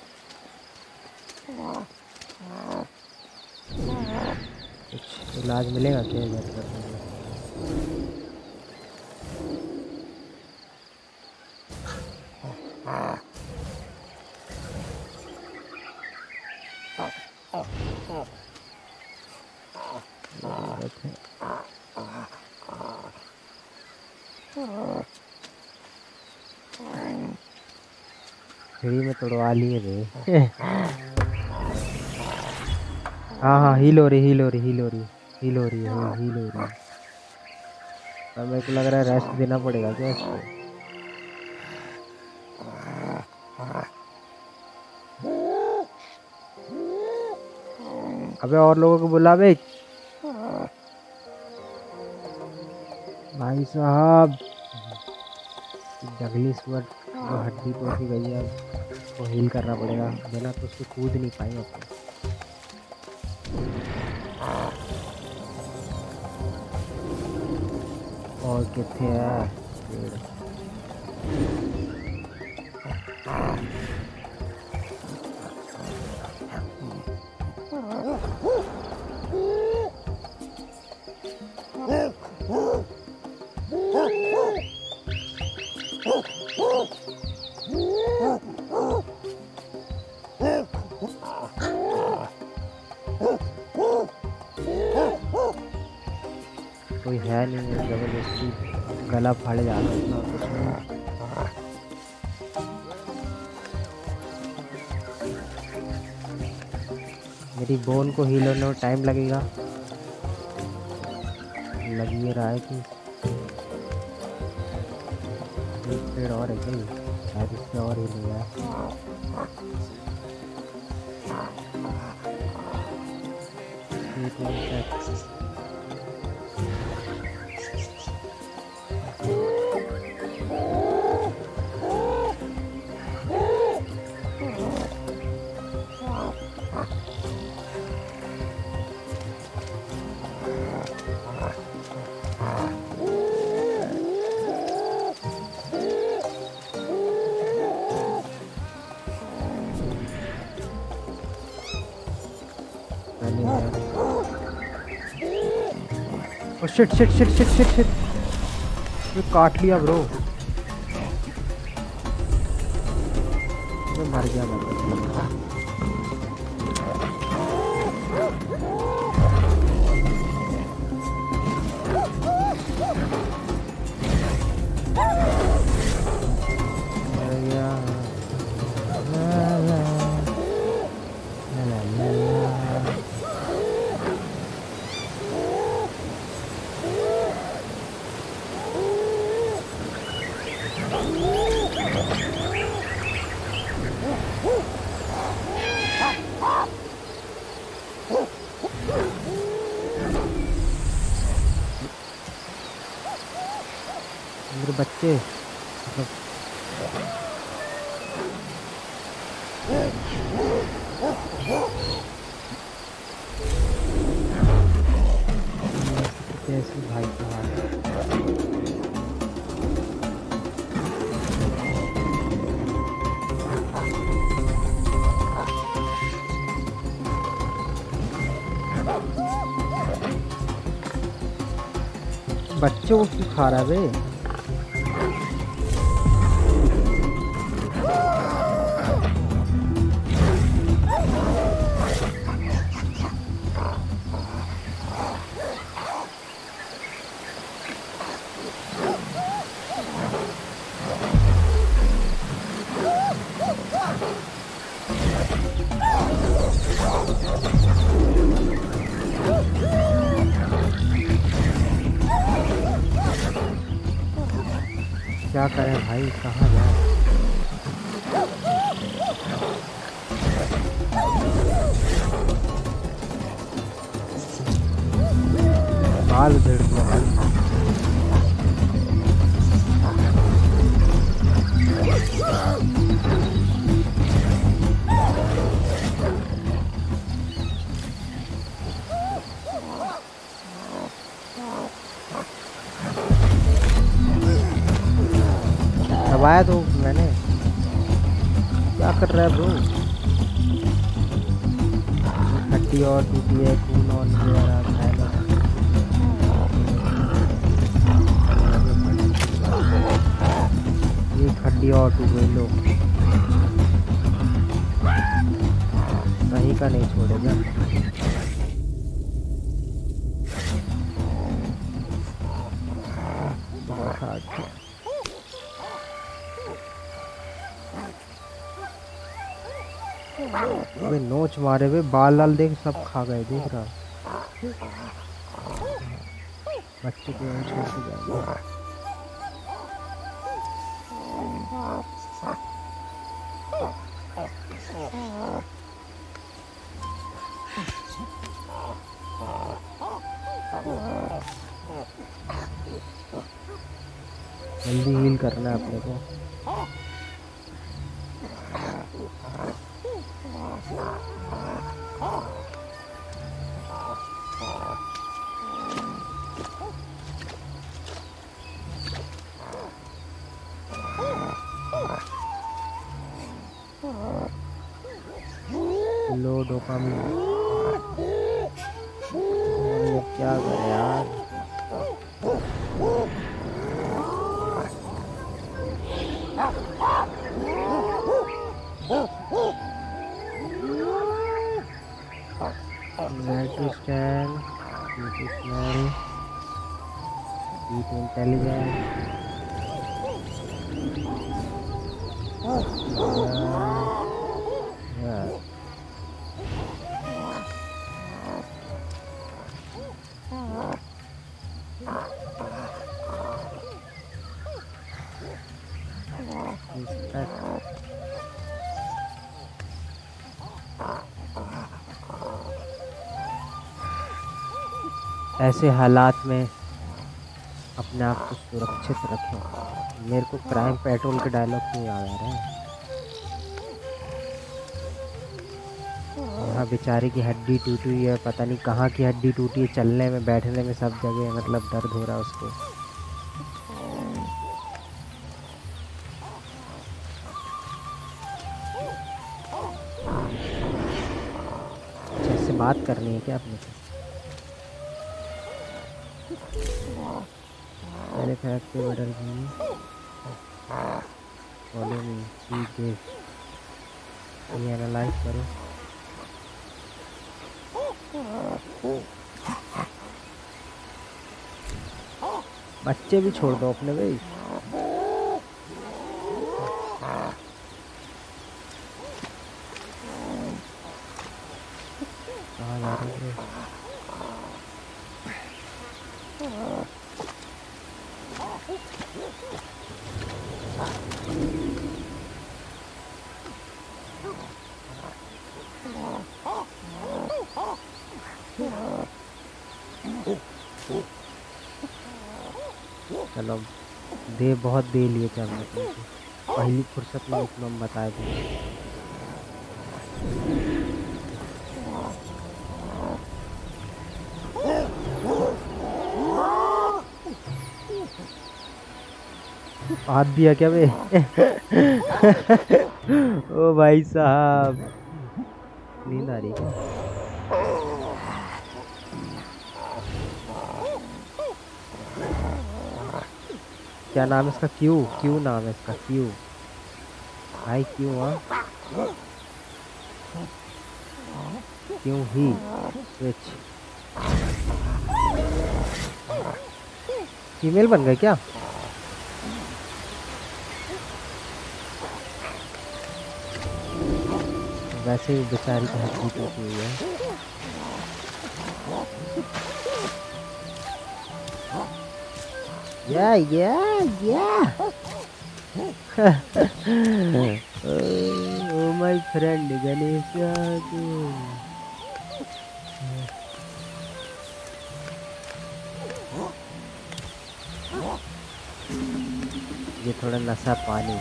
कुछ इलाज मिलेगा क्या इधर? फ्री में तोड़वा लिए रे। हाँ हाँ हील हो रही हील हो रही हील हो रही हील हो रही है हील हो रही। अब मेरे को लग रहा है रेस्ट देना पड़ेगा क्या इसको। अबे और लोगों को बुला बे भाई साहब। जंगली सुअर जो हड्डी तोड़ के गई है उसको हील करना पड़ेगा, बिना तो उसके कूद नहीं पाएंगे अपन। और कितने है पेड़। कोई है नहीं है, जबरदस्ती गला फाड़े जा रहा है कुछ नहीं। मेरी बोन को हील होने में टाइम लगेगा, लग ये रहा है कि एक पेड़ और है क्या, शायद इससे और ही नहीं है। Shit shit shit shit shit shit ये काट लिया ब्रो। मैं मर गया मैं। मेरे बच्चे कैसे भाई को बच्चों को क्यों खा रहा है बे। क्या करें भाई, कहाँ जाए। बाल उधेड़ दिया भाई। दबाया तो मैंने, क्या कर रहा है ब्रो। हड्डी और टूटी है, खून और नहीं आ रहा है। एक हड्डी और टूट गई, लोग कहीं का नहीं छोड़ेगा। खा के वे नोच मारे वे बाल लाल देख सब खा गए देख रहा। बच्चे को यहीं छोड़ के जाएंगे। जल्दी हील करना है अपने को। Low dopamine. ये क्या करे यार। Where to stand, where to smell, eat intelligence. Yeah. Yeah. Respect. ऐसे हालात में अपने आप को सुरक्षित रखें। मेरे को क्राइम पेट्रोल के डायलॉग क्यों याद आ रहे हैं। यहाँ बेचारे की हड्डी टूटी हुई है, पता नहीं कहाँ की हड्डी टूटी है। चलने में बैठने में सब जगह मतलब दर्द हो रहा है उसको। अच्छे से बात करनी है क्या अपने को। पहले फैक्ट पे बदल गई। फॉलो मी, सी दिस, ये एनालाइज करो। बच्चे भी छोड़ दो अपने भाई। कहाँ जा रहे हो? चलो दे बहुत दे लिए थे हमने तुमको। पहली फुर्सत में तुम बताए थे। हाथ दिया क्या बे? ओ भाई साहब, नींद आ रही क्या? क्या नाम है इसका? क्यू, क्यू नाम है इसका, क्यू भाई, क्यू। हाँ क्यों ही स्विच। फीमेल बन गए क्या? वैसे भी बेचारी की हड्डी टूटी हुई है। या या या ओ माय फ्रेंड गणेश। ये थोड़ा नशा पानी।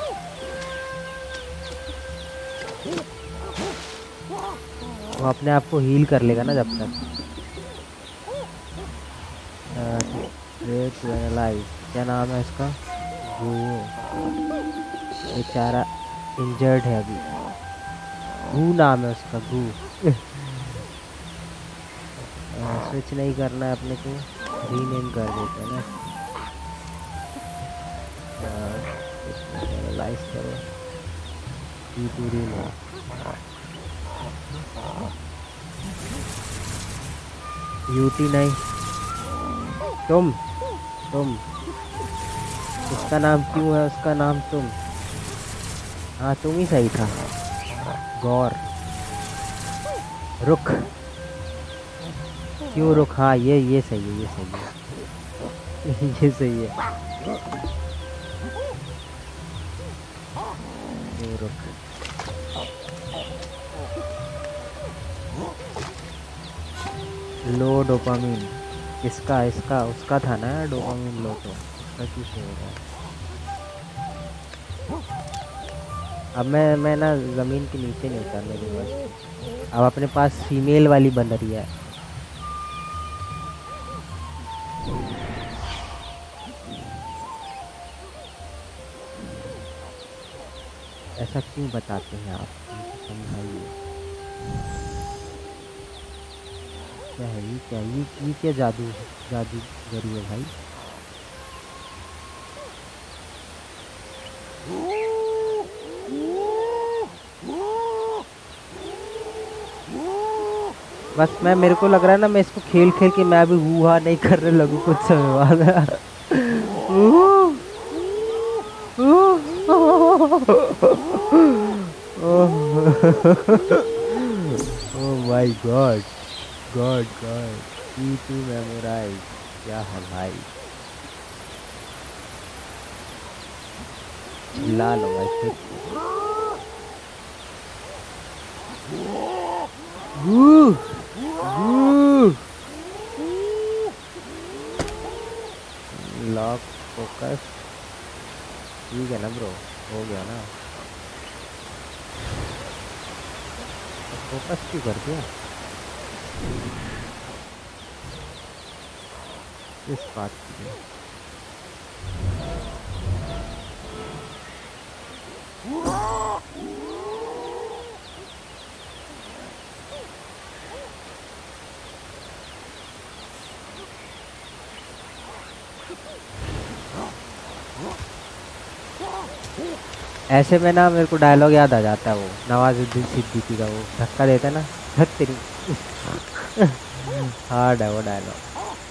वो अपने आप को हील कर लेगा ना जब तक। क्या नाम है इसका? वो बेचारा इंजर्ड है अभी। गू नाम है उसका, गू। स्विच नहीं करना है अपने को, रीनेम कर देते हैं ना। एनालाइज करो, रीनेम। यूटी नहीं, तुम तुम उसका नाम क्यों है उसका नाम तुम? हाँ तुम ही सही था। गौर। रुख। क्यों रुख? हाँ ये ये सही है, ये सही है। ये सही है। क्यों रुख। Low dopamine. इसका इसका उसका था ना डोपामिन लो, तो उसका क्यों शो हो रहा है? अब मैं मैं ना जमीन के नीचे नहीं उतरने दूंगा इसको। अब अपने पास फीमेल वाली बन रही है। ऐसा क्यों बताते हैं आप? मुझे समझाइए। क्या है ये? क्या ये ये क्या जादू जादूगरी है भाई? बस मैं मेरे को लग रहा है ना, मैं इसको खेल खेल के मैं भी हुआ नहीं करने लगूं कुछ समय बाद। Oh my god, god god. E to memorise. क्या है भाई? चिल्ला लो भाई फिर। Woo, woo. Lock focus. ठीक है ना ब्रो, हो गया ना। फोकस क्यों कर दिया इस बात की? ऐसे में ना मेरे को डायलॉग याद आ जाता है, वो नवाजुद्दीन सिद्दीकी का, वो धक्का देता है ना, धक तेरी। हार्ड है वो डायलॉग।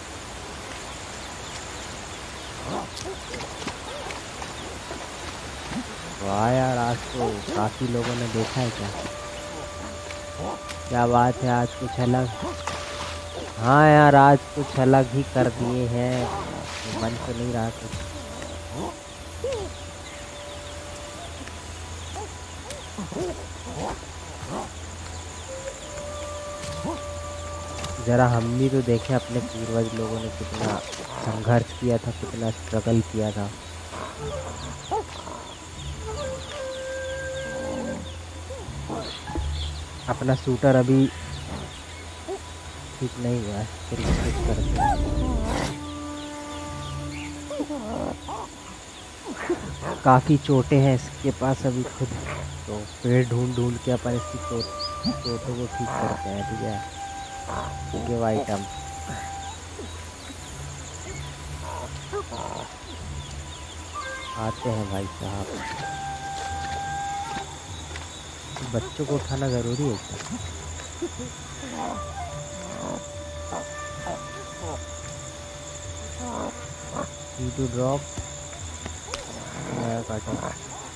वाह यार, आज तो काफी लोगों ने देखा है। क्या क्या बात है, आज कुछ अलग। हाँ यार, आज कुछ अलग ही कर दिए हैं। मन तो नहीं रहा कुछ। जरा हम भी तो देखें, अपने पूर्वज लोगों ने कितना संघर्ष किया था, कितना स्ट्रगल किया था। अपना शूटर अभी ठीक नहीं हुआ है, फिर कुछ करते हैं। काफी चोटें हैं इसके पास अभी खुद, तो पेड़ ढूंढ ढूंढ के अपन इसकी चोट चोटों को ठीक करते हैं। ठीक है, गिव आइटम। आते हैं भाई साहब। बच्चों को उठाना जरूरी है क्या? टू ड्रॉप नया काटा।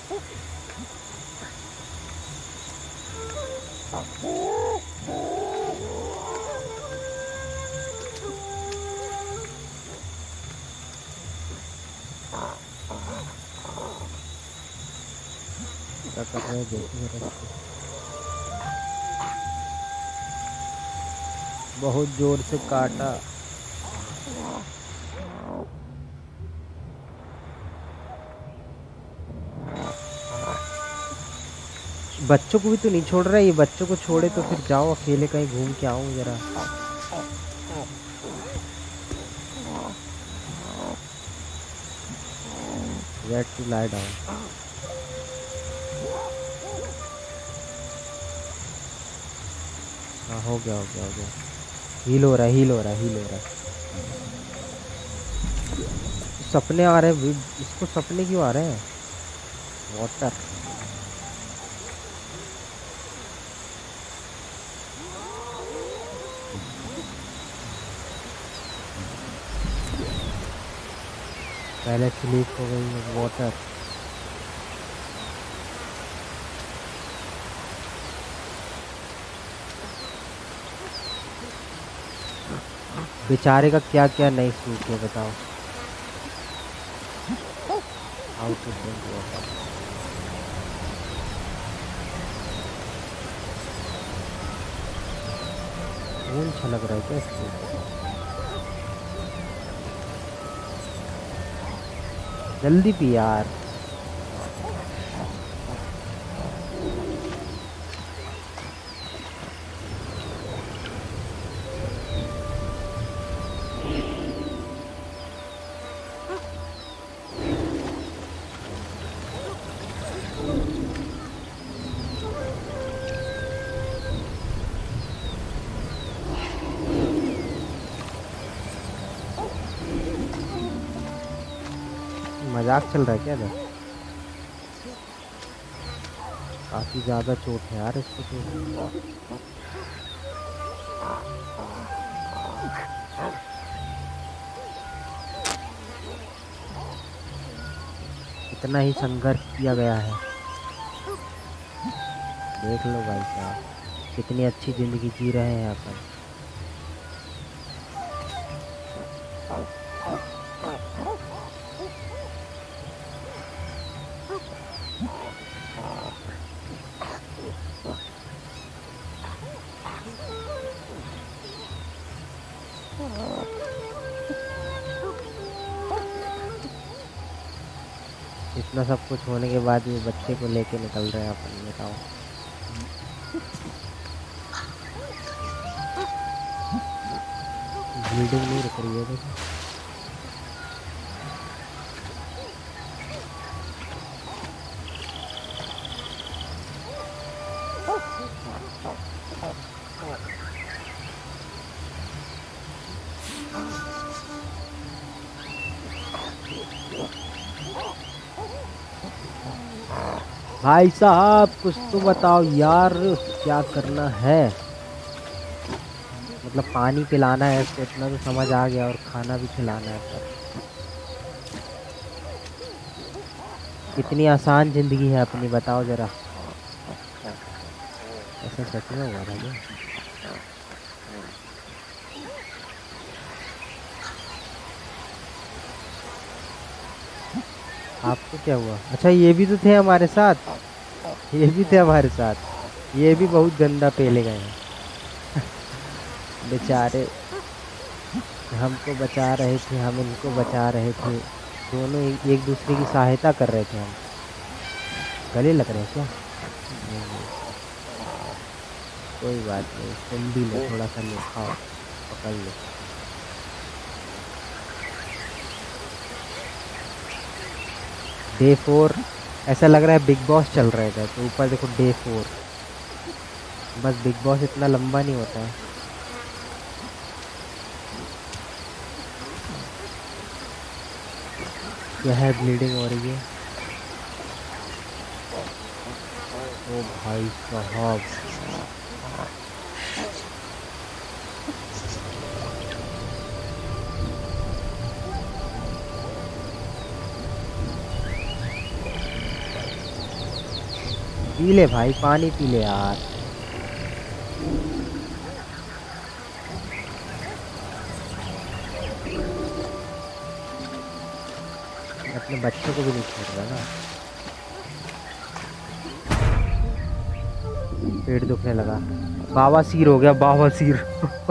क्या कर रहे हैं देखिए। बहुत जोर से काटा। बच्चों को भी तो नहीं छोड़ रहा है ये। बच्चों को छोड़े तो फिर जाओ अकेले कहीं घूम के आओ जरा। Get to lie down। हाँ हो गया हो गया हो गया। हील हो रहा है हील हो रहा है हील हो रहा है। सपने आ रहे हैं इसको। सपने क्यों आ रहे हैं? वाटर। पहले स्लीप हो गई वाटर। बेचारे का क्या क्या नहीं सूट है बताओ। How to drink water. खून छलक रहा है क्या इसको? जल्दी पी यार। मजाक चल रहा है क्या इधर? काफी ज्यादा चोट है यार इसको तो। इतना ही संघर्ष किया गया है। देख लो भाई साहब कितनी अच्छी जिंदगी जी रहे हैं अपन। इतना सब कुछ होने के बाद भी बच्चे को लेके निकल रहे हैं अपन, बताओ। ब्लीडिंग नहीं रुक रही है देखो। भाई साहब कुछ तो बताओ यार, क्या करना है? मतलब पानी पिलाना है इसको, इतना तो समझ आ गया, और खाना भी खिलाना है पर। कितनी आसान जिंदगी है अपनी, बताओ जरा। ऐसा सच में हुआ था क्या? आपको क्या हुआ? अच्छा ये भी तो थे हमारे साथ, ये भी थे हमारे साथ। ये भी बहुत गंदा पेले गए हैं बेचारे। हमको बचा रहे थे, हम इनको बचा रहे थे, दोनों एक, एक दूसरे की सहायता कर रहे थे हम। गले लग रहे हैं क्या? नहीं नहीं, कोई बात नहीं, तुम भी लो थोड़ा सा, लो खाओ, पकड़ लो। डे फोर, ऐसा लग रहा है बिग बॉस चल रहा है तो ऊपर देखो डे फोर। बस बिग बॉस इतना लंबा नहीं होता है। क्या है? ब्लीडिंग हो रही है। ओ भाई साहब, पी ले भाई, पानी पी ले यार। अपने बच्चों को भी नहीं छोड़ रहा ना। पेट दुखने लगा, बावासीर हो गया, बावासीर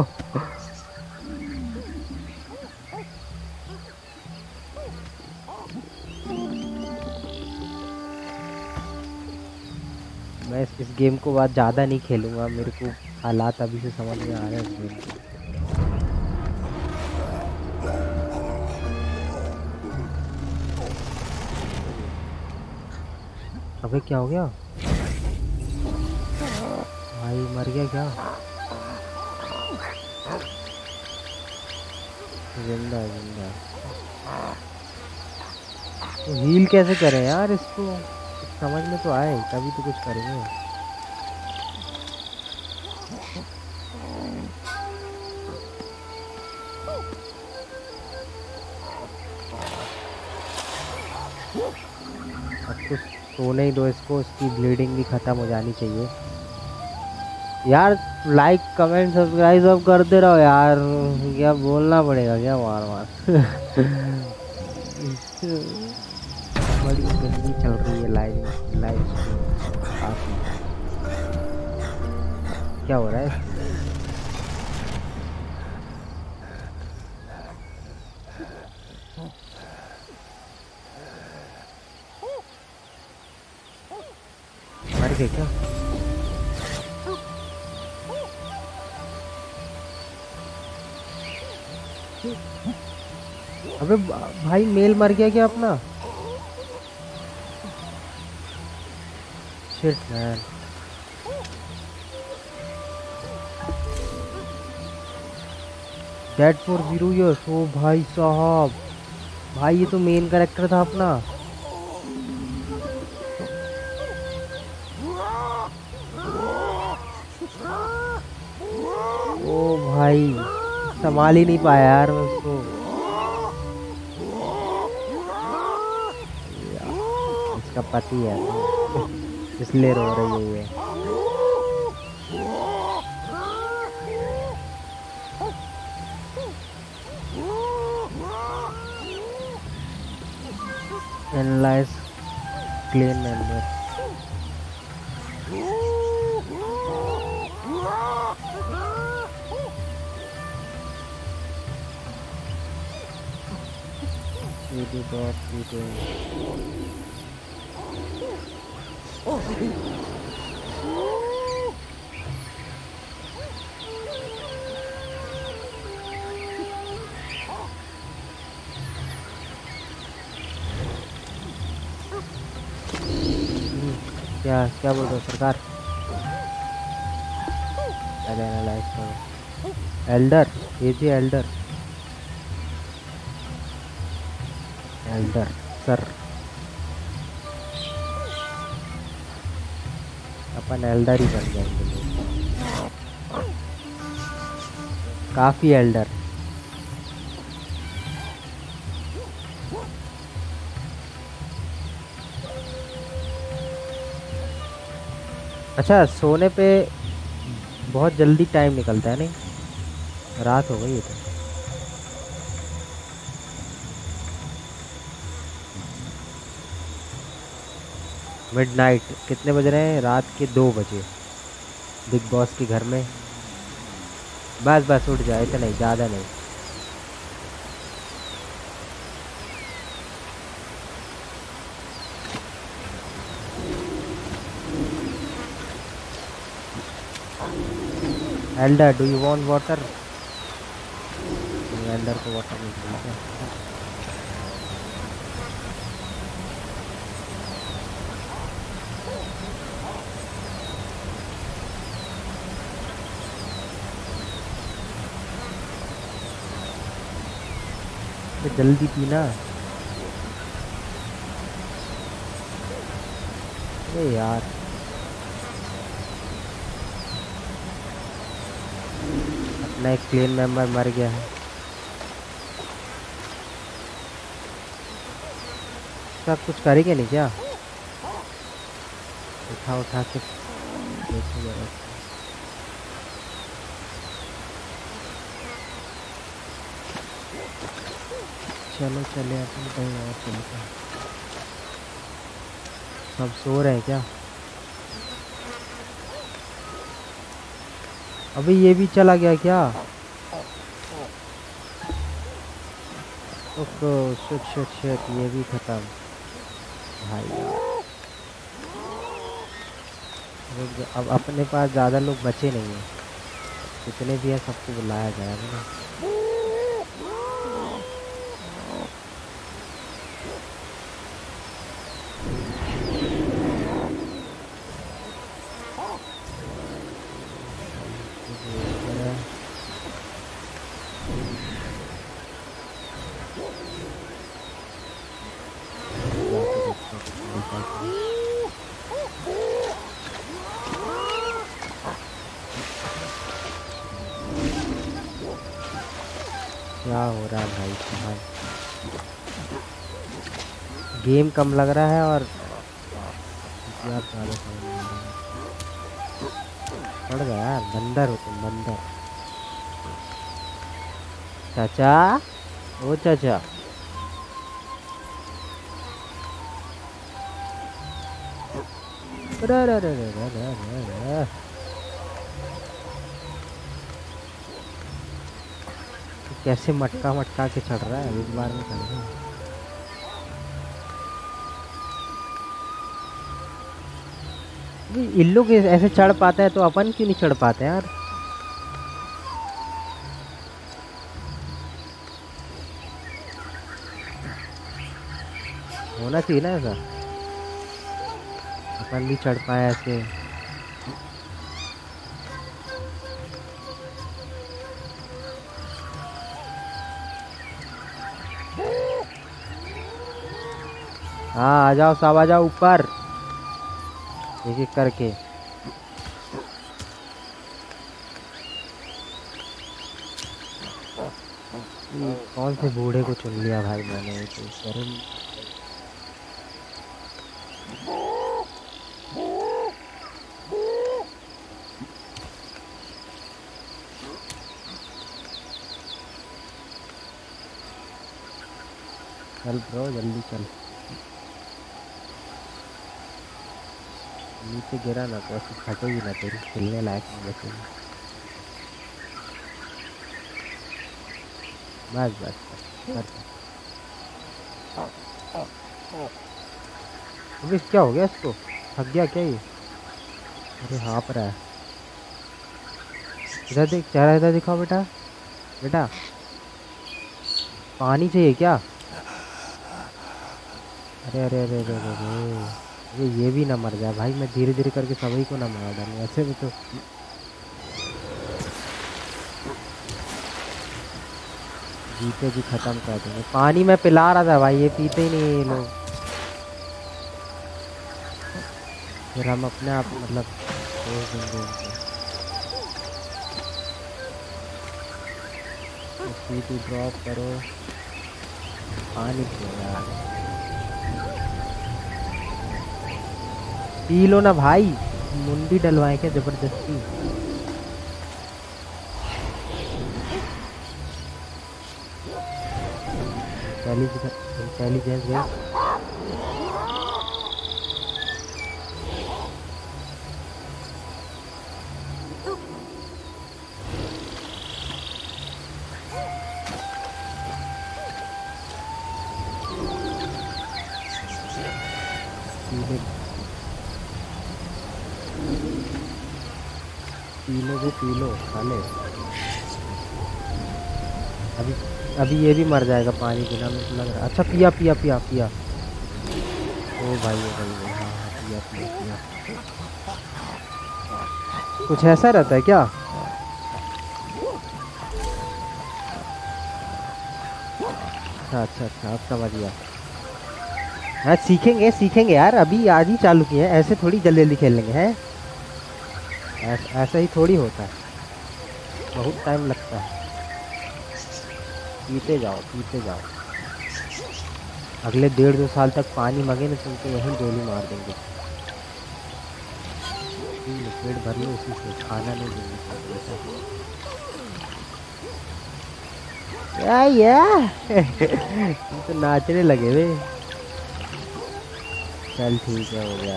मैं इस, इस गेम को बाद ज़्यादा नहीं खेलूंगा, मेरे को हालात अभी से समझ में आ रहे हैं इस गेम के। अबे क्या हो गया भाई? मर गया क्या? जिंदा है, जिंदा है। तो हील कैसे करें यार इसको? कुछ समझ में तो आए तभी तो कुछ करेंगे। अब तो सोने ही दो इसको, इसकी ब्लीडिंग भी खत्म हो जानी चाहिए। यार लाइक कमेंट सब्सक्राइब सब कर दे रहो यार, क्या बोलना पड़ेगा क्या बार बार। बड़ी गंदी चल रही है लाइव लाइव स्ट्रीम काफी। क्या हो रहा है? मर गए क्या? अबे भाई मेल मर गया क्या अपना? Shit man. Dead for zero years. ओ भाई साहब, भाई ये तो मेन कैरेक्टर था अपना। ओ भाई संभाल ही नहीं पाया यार मैं उसको। इसका पति है इसलिए रो रही है ये। Analyze clan member. Video dot video. क्या क्या बोल रहे हो सरकार? पहले एनालाइज करो। एल्डर, ये जी एल्डर एल्डर सर, अपन एल्डर ही बन जाएंगे। काफी एल्डर। अच्छा सोने पे बहुत जल्दी टाइम निकलता है, नहीं रात हो गई है तो। मिडनाइट कितने बज रहे हैं? रात के दो बजे। बिग बॉस के घर में। बस बस उठ जाए, इतना नहीं, ज़्यादा नहीं। Elder do you want water? Elder को वाटर नहीं चाहिए। तो जल्दी पीना। अरे यार अपना एक क्लीन मेंबर मर गया है। सब कुछ करेंगे नहीं क्या? उठा उठा के देखो जरा। चलो चले अपन कहीं और चलते हैं। सब सो रहे हैं क्या? अभी ये भी चला गया क्या? ओह शिट शिट शिट, ये भी खत्म भाई। अब अपने पास ज़्यादा लोग बचे नहीं हैं, जितने भी है सबको बुलाया जाएगा ना। क्या हो रहा है भाई साहब? गेम कम लग रहा है और यार ज़्यादा समझ नहीं आ रहा है। पड़ गया यार, बंदर हो तुम, बंदर। चाचा, ओ चाचा। अरे अरे अरे अरे अरे अरे अरे। तो कैसे मटका मटका के चढ़ रहा है, एक बार में चढ़ रहा है। ये इन लोग ऐसे चढ़ पाते हैं तो अपन क्यों नहीं चढ़ पाते यार। होना चाहिए ना ऐसा, अपन भी चढ़ पाए ऐसे। हाँ आ जाओ सब, आ जाओ ऊपर, एक एक करके। ये कौन से बूढ़े को चुन लिया भाई मैंने, ये तो शर्म। चल ब्रो जल्दी चल, नीचे गिरा ना तो ऐसे फटेगी ना, तेरी खेलने लायक नहीं बचेगी। बस बस बस कर। अबे क्या हो गया इसको, थक गया क्या ये। अरे हाँफ रहा है। इधर देख, चेहरा इधर दिखाओ बेटा, बेटा पानी चाहिए क्या। अरे अरे अरे अरे अरे अरे। अरे ये भी ना मर जाए भाई, मैं धीरे धीरे करके सभी को ना मार डालूं ऐसे भी तो। जीते जी खत्म कर देंगे। पानी मैं पिला रहा था भाई, ये पीते ही नहीं है ये लोग। फिर हम अपने आप मतलब छोड़ देंगे इनको। सीटी ड्रॉप करो, पानी पियो यार, पी लो ना भाई। मुंडी डलवाए क्या जबरदस्ती। इंटेलिजेंस गई। पी लो भी, पी लो साले। अभी अभी ये भी मर जाएगा पानी बिना, मेरे को लग रहा है। अच्छा पिया पिया पिया पिया। ओ भाई ओ भाई ओ, हाँ हाँ पिया पिया पिया। कुछ ऐसा रहता है क्या। अच्छा अच्छा अच्छा, अब समझ गया। हाँ सीखेंगे सीखेंगे यार, अभी आज ही चालू किए हैं, ऐसे थोड़ी जल्दी जल्दी खेल लेंगे हैं। ऐस, ऐसा ही थोड़ी होता है, बहुत टाइम लगता है। पीते जाओ पीते जाओ, अगले डेढ़ दो साल तक पानी मगे ना तुमको यहीं गोली मार देंगे। पेट भर लो उसी से, खाना नहीं देंगे। या या तुम तो नाचने लगे वे। चल ठीक है, हो गया,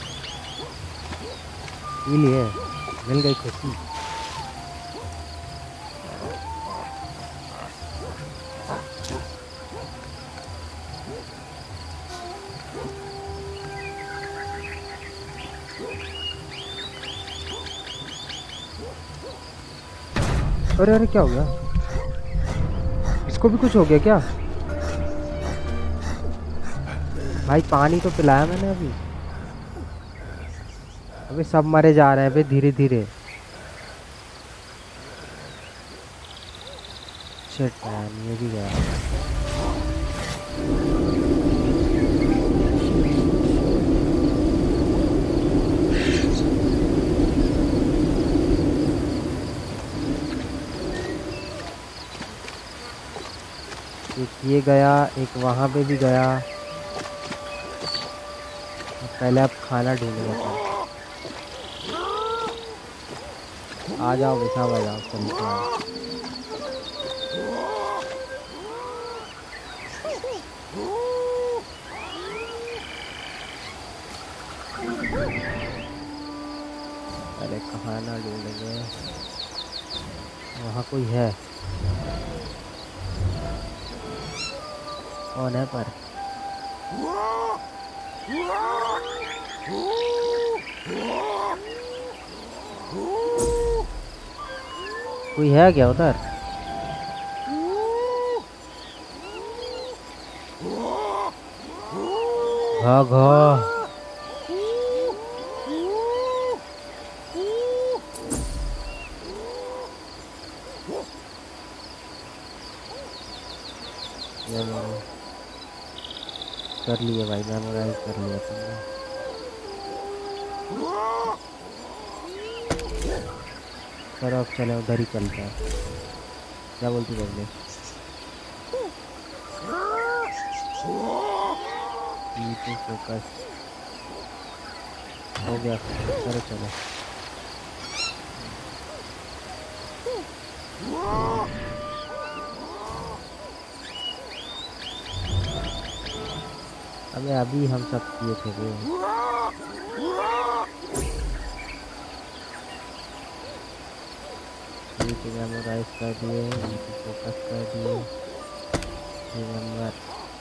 पी लिए, मिल गई खुशी। अरे अरे क्या हो गया, इसको भी कुछ हो गया क्या। भाई पानी तो पिलाया मैंने अभी। अभी सब मरे जा रहे हैं भाई धीरे धीरे। शिट मैन, ये भी गया। एक ये गया, एक वहां पे भी गया। अब पहले अब खाना ढूंढेंगे अपन। आ जाओ बे साहब, आ जाओ, चलते हैं। पहले खाना ढूंढेंगे। वहाँ कोई है? कौन है पर? कोई है क्या उधर? भागो। कर लिए भाई, मेमोराइज कर लिया तुमने। चलो अब चले, उधर ही चलते हैं। क्या बोलती बदले? फोकस हो गया। चलो चलो। अबे अभी हम सब किए थे वो। मेमोराइज कर दिए, फोकस कर दिए। रिमेम्बर।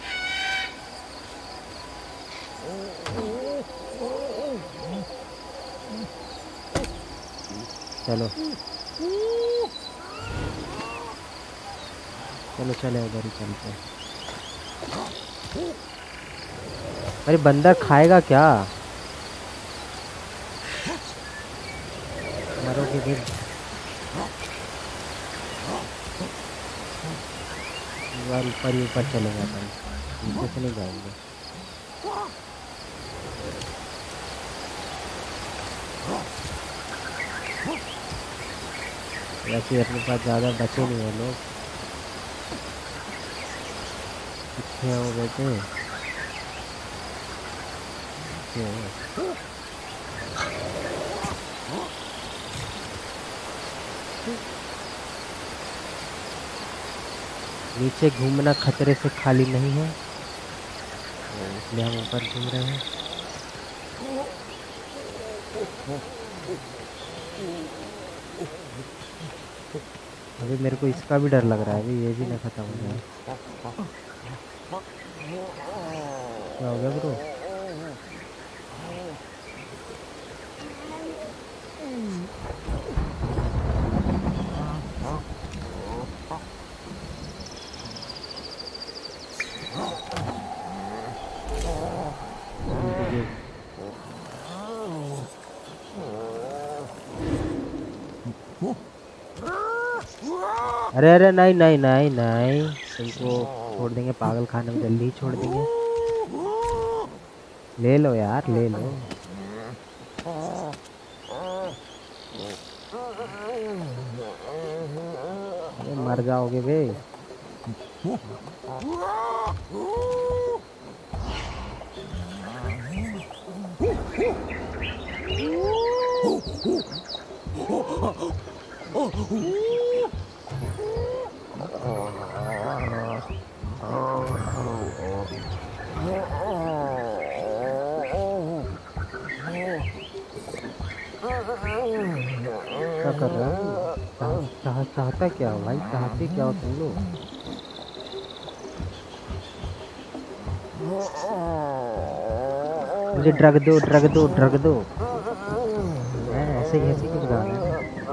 चलो चलो चले, उधर ही चलते हैं। अरे बंदर खाएगा क्या? मरोगे फिर। बार ऊपर ही ऊपर चलेंगे अपन, नीचे से नहीं जाएंगे। वैसे अपने पास ज़्यादा बचे नहीं है लोग। कितने हो गए थे? नीचे घूमना खतरे से खाली नहीं है, इसलिए हम ऊपर घूम रहे हैं। अभी मेरे को इसका भी डर लग रहा है, अभी ये भी ना खत्म हो जाए। क्या हो गया ब्रो? अरे अरे नहीं नहीं नहीं नहीं, तुमको छोड़ देंगे पागल खाने में, जल्दी ही छोड़ देंगे। ले लो यार, ले लो। अरे मर जाओगे बे। क्या कर रहा है? चाह, चाहता क्या हो भाई? चाहते क्या हो तुम लोग? मुझे ड्रग दो, ड्रग दो, ड्रग दो। ऐसे कैसे कुछ गाना है?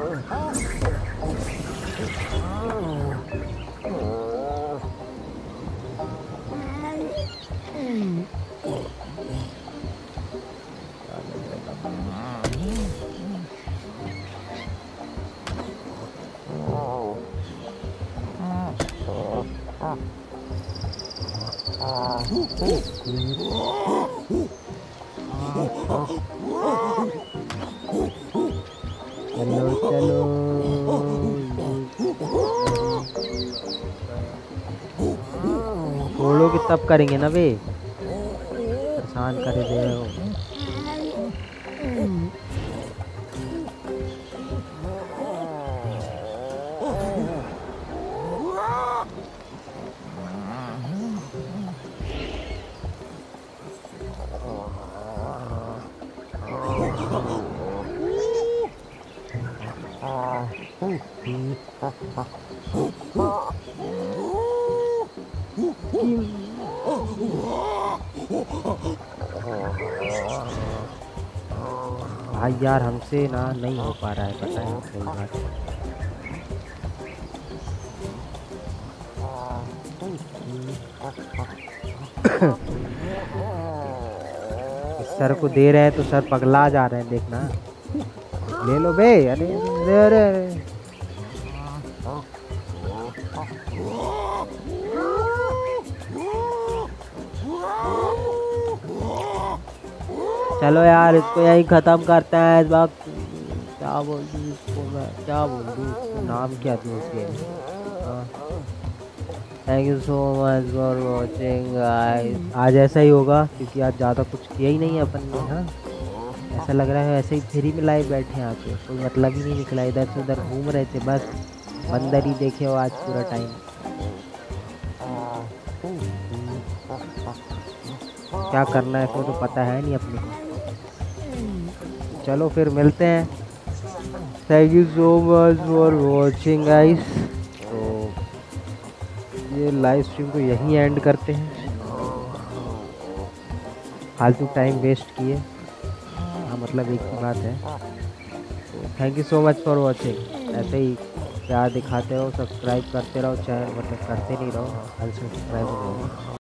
चलो चलो, छोड़ोगे तब करेंगे ना बे, परेशान करे दे हो। भाई यार हमसे ना नहीं हो पा रहा है, पता है सही बात है। इस सर को दे रहे हैं तो सर पगला जा रहे हैं, देखना। ले लो बे। अरे अरे अरे अरे। चलो यार इसको यही खत्म करते हैं इस वक्त। क्या बोल दूँ इसको मैं, क्या बोल दूँ इसको, नाम क्या दूँ इसके। Thank you so much for watching guys. आज ऐसा ही होगा क्योंकि आज ज़्यादा कुछ किया ही नहीं है अपन ने। हाँ ऐसा लग रहा है ऐसे ही फ्री में लाइव बैठे हैं आके, कोई मतलब ही नहीं निकला, इधर से उधर घूम रहे थे बस, बंदर ही देखे हो आज पूरा टाइम। क्या करना है इसको तो पता है नहीं अपने को। चलो फिर मिलते हैं। Thank you so much for watching guys. तो ये लाइव स्ट्रीम को यहीं एंड करते हैं, फालतू टाइम वेस्ट किए। हाँ मतलब एक ही बात है। तो thank you so much for watching. ऐसे ही प्यार दिखाते रहो, सब्सक्राइब करते रहो, चैनल मतलब करते नहीं रहो, अनसब्सक्राइब हो।